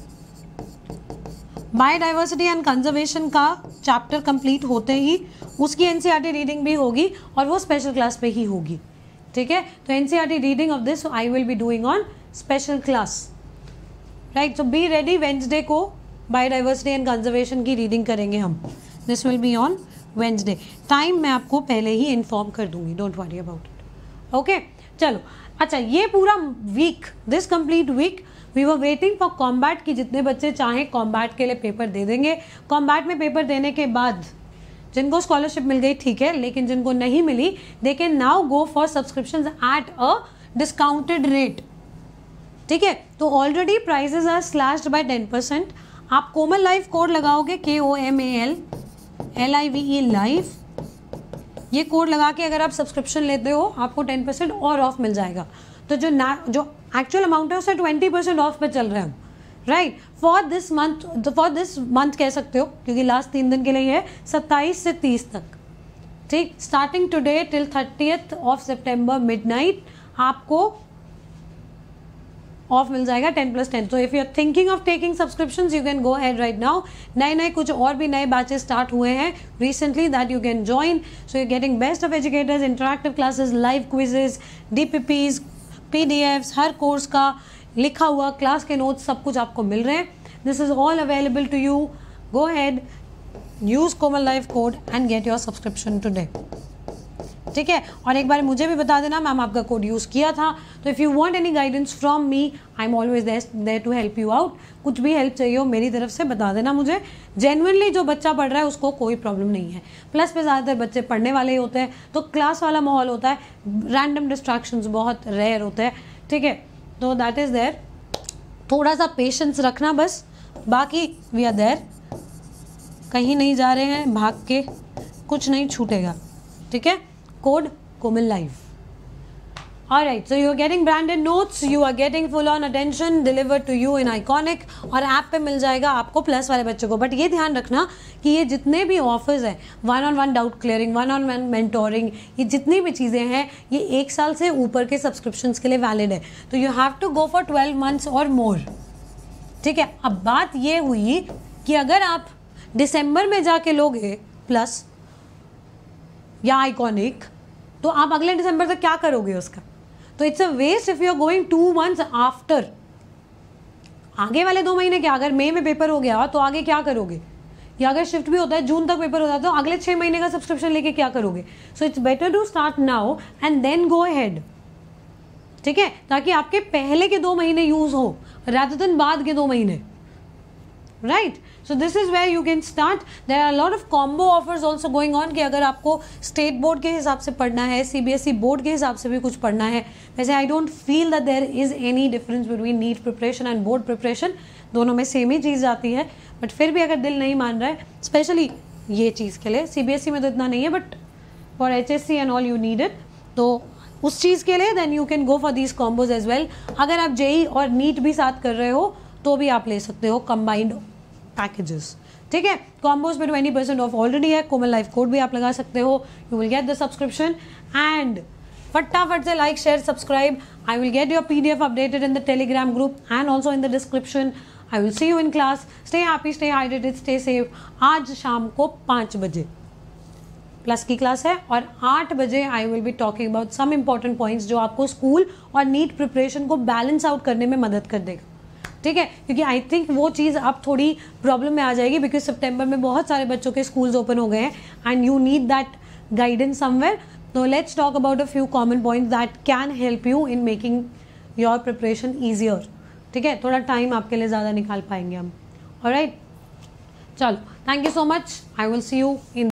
Biodiversity and conservation का चैप्टर कंप्लीट होते ही उसकी एनसीईआरटी रीडिंग भी होगी, और वो स्पेशल क्लास पे ही होगी, ठीक है। तो NCERT reading of this I will be doing on special class, right. So be ready, Wednesday को बायोडाइवर्सिटी एंड कंजर्वेशन की रीडिंग करेंगे हम। This will be on Wednesday. Time मैं आपको पहले ही इन्फॉर्म कर दूंगी, don't worry about it, okay. चलो, अच्छा ये पूरा week, this complete week we were waiting for Combat की जितने बच्चे चाहें कॉम्बैट के लिए पेपर दे देंगे। कॉम्बैट में पेपर देने के बाद जिनको स्कॉलरशिप मिल गई ठीक है, लेकिन जिनको नहीं मिली they can now go for subscriptions at a discounted rate, ठीक है। तो already prices are slashed by 10%। आप कोमल लाइव कोड लगाओगे, KOMALLIVE लाइव, ये कोड लगा के अगर आप सब्सक्रिप्शन लेते हो आपको 10% और ऑफ मिल जाएगा। तो जो एक्चुअल अमाउंट है उससे 20% ऑफ पे चल रहे हैं हम, राइट। फॉर दिस मंथ कह सकते हो, क्योंकि लास्ट 3 दिन के लिए है 27 से 30 तक, ठीक, starting today till 30th of September midnight आपको ऑफ मिल जाएगा 10+10। तो if you are thinking of taking subscriptions you can go ahead right now. नए कुछ और भी नए बैचेस स्टार्ट हुए हैं recently that you can join. So you getting best of educators, interactive classes, live quizzes, DPPs, PDFs, हर course का लिखा हुआ क्लास के नोट्स सब कुछ आपको मिल रहे हैं। This is all available to you. Go ahead, use Komal life code and get your subscription today. ठीक है, और एक बार मुझे भी बता देना, मैम आपका कोड यूज़ किया था। तो if you want any guidance from me, I am always there to help you out. कुछ भी हेल्प चाहिए हो मेरी तरफ से बता देना मुझे। जेन्युइनली जो बच्चा पढ़ रहा है उसको कोई प्रॉब्लम नहीं है। प्लस पे ज़्यादातर बच्चे पढ़ने वाले ही होते हैं, तो क्लास वाला माहौल होता है, रैंडम डिस्ट्रैक्शंस बहुत रेयर होते हैं। ठीक है, तो दैट इज़ देयर। थोड़ा सा पेशेंस रखना बस, बाकी वी आर देयर। कहीं नहीं जा रहे हैं भाग के, कुछ नहीं छूटेगा। ठीक है, code Komal Live. Alright, so you are getting branded notes, you are getting full on attention delivered to you in Iconic, और ऐप पे मिल जाएगा आपको प्लस वाले बच्चों को। बट ये ध्यान रखना कि ये जितने भी ऑफर्स हैं, 1-on-1 doubt clearing, 1-on-1 mentoring, ये जितनी भी चीज़ें हैं ये 1 साल से ऊपर के सब्सक्रिप्शंस के लिए वैलिड है। तो you have to go for 12 months और मोर। ठीक है, अब बात ये हुई कि अगर आप दिसंबर में जाके लोगे प्लस या आइकॉनिक, तो आप अगले दिसंबर तक क्या करोगे उसका? तो it's a waste if you are going 2 months after. आगे वाले 2 महीने क्या, अगर मई में पेपर हो गया तो आगे क्या करोगे? या अगर शिफ्ट भी होता है जून तक पेपर होता है तो अगले 6 महीने का सब्सक्रिप्शन लेके क्या करोगे? So it's better to start now and then go ahead. ठीक है, ताकि आपके पहले के 2 महीने यूज हो रादर देन बाद के 2 महीने। Right, so this is where you can start. There are lot of combo offers also going on कि अगर आपको स्टेट बोर्ड के हिसाब से पढ़ना है, CBSE बोर्ड के हिसाब से भी कुछ पढ़ना है। वैसे I don't feel that there is any difference between NEET preparation and board preparation, दोनों में सेम ही चीज़ आती है। बट फिर भी अगर दिल नहीं मान रहा है, स्पेशली ये चीज़ के लिए, CBSE में तो इतना नहीं है, but for HSC and all you need it, तो उस चीज़ के लिए then you can go for these combos as well. अगर आप JEE और नीट भी साथ कर रहे हो तो भी आप ले सकते हो कंबाइंड पैकेजेस। ठीक है, कॉम्बोज पे 20% ऑफ ऑलरेडी है। कोमल लाइफ कोड भी आप लगा सकते हो, you will get the subscription. And फटाफट से like, share, subscribe. I will get your PDF updated in the Telegram group and also in the description. I will see you in class. Stay happy, stay hydrated, stay safe. आज शाम को 5 बजे plus की class है और 8 बजे I will be talking about some important points जो आपको स्कूल और नीट प्रिपरेशन को बैलेंस आउट करने में मदद कर देगा। ठीक है, क्योंकि आई थिंक वो चीज़ अब थोड़ी प्रॉब्लम में आ जाएगी बिकॉज सितंबर में बहुत सारे बच्चों के स्कूल्स ओपन हो गए हैं and you need that guidance somewhere. तो let's talk about a few common points that can help you in making your preparation easier. ठीक है, थोड़ा टाइम आपके लिए ज़्यादा निकाल पाएंगे हम। ऑलराइट, चलो, thank you so much. I will see you in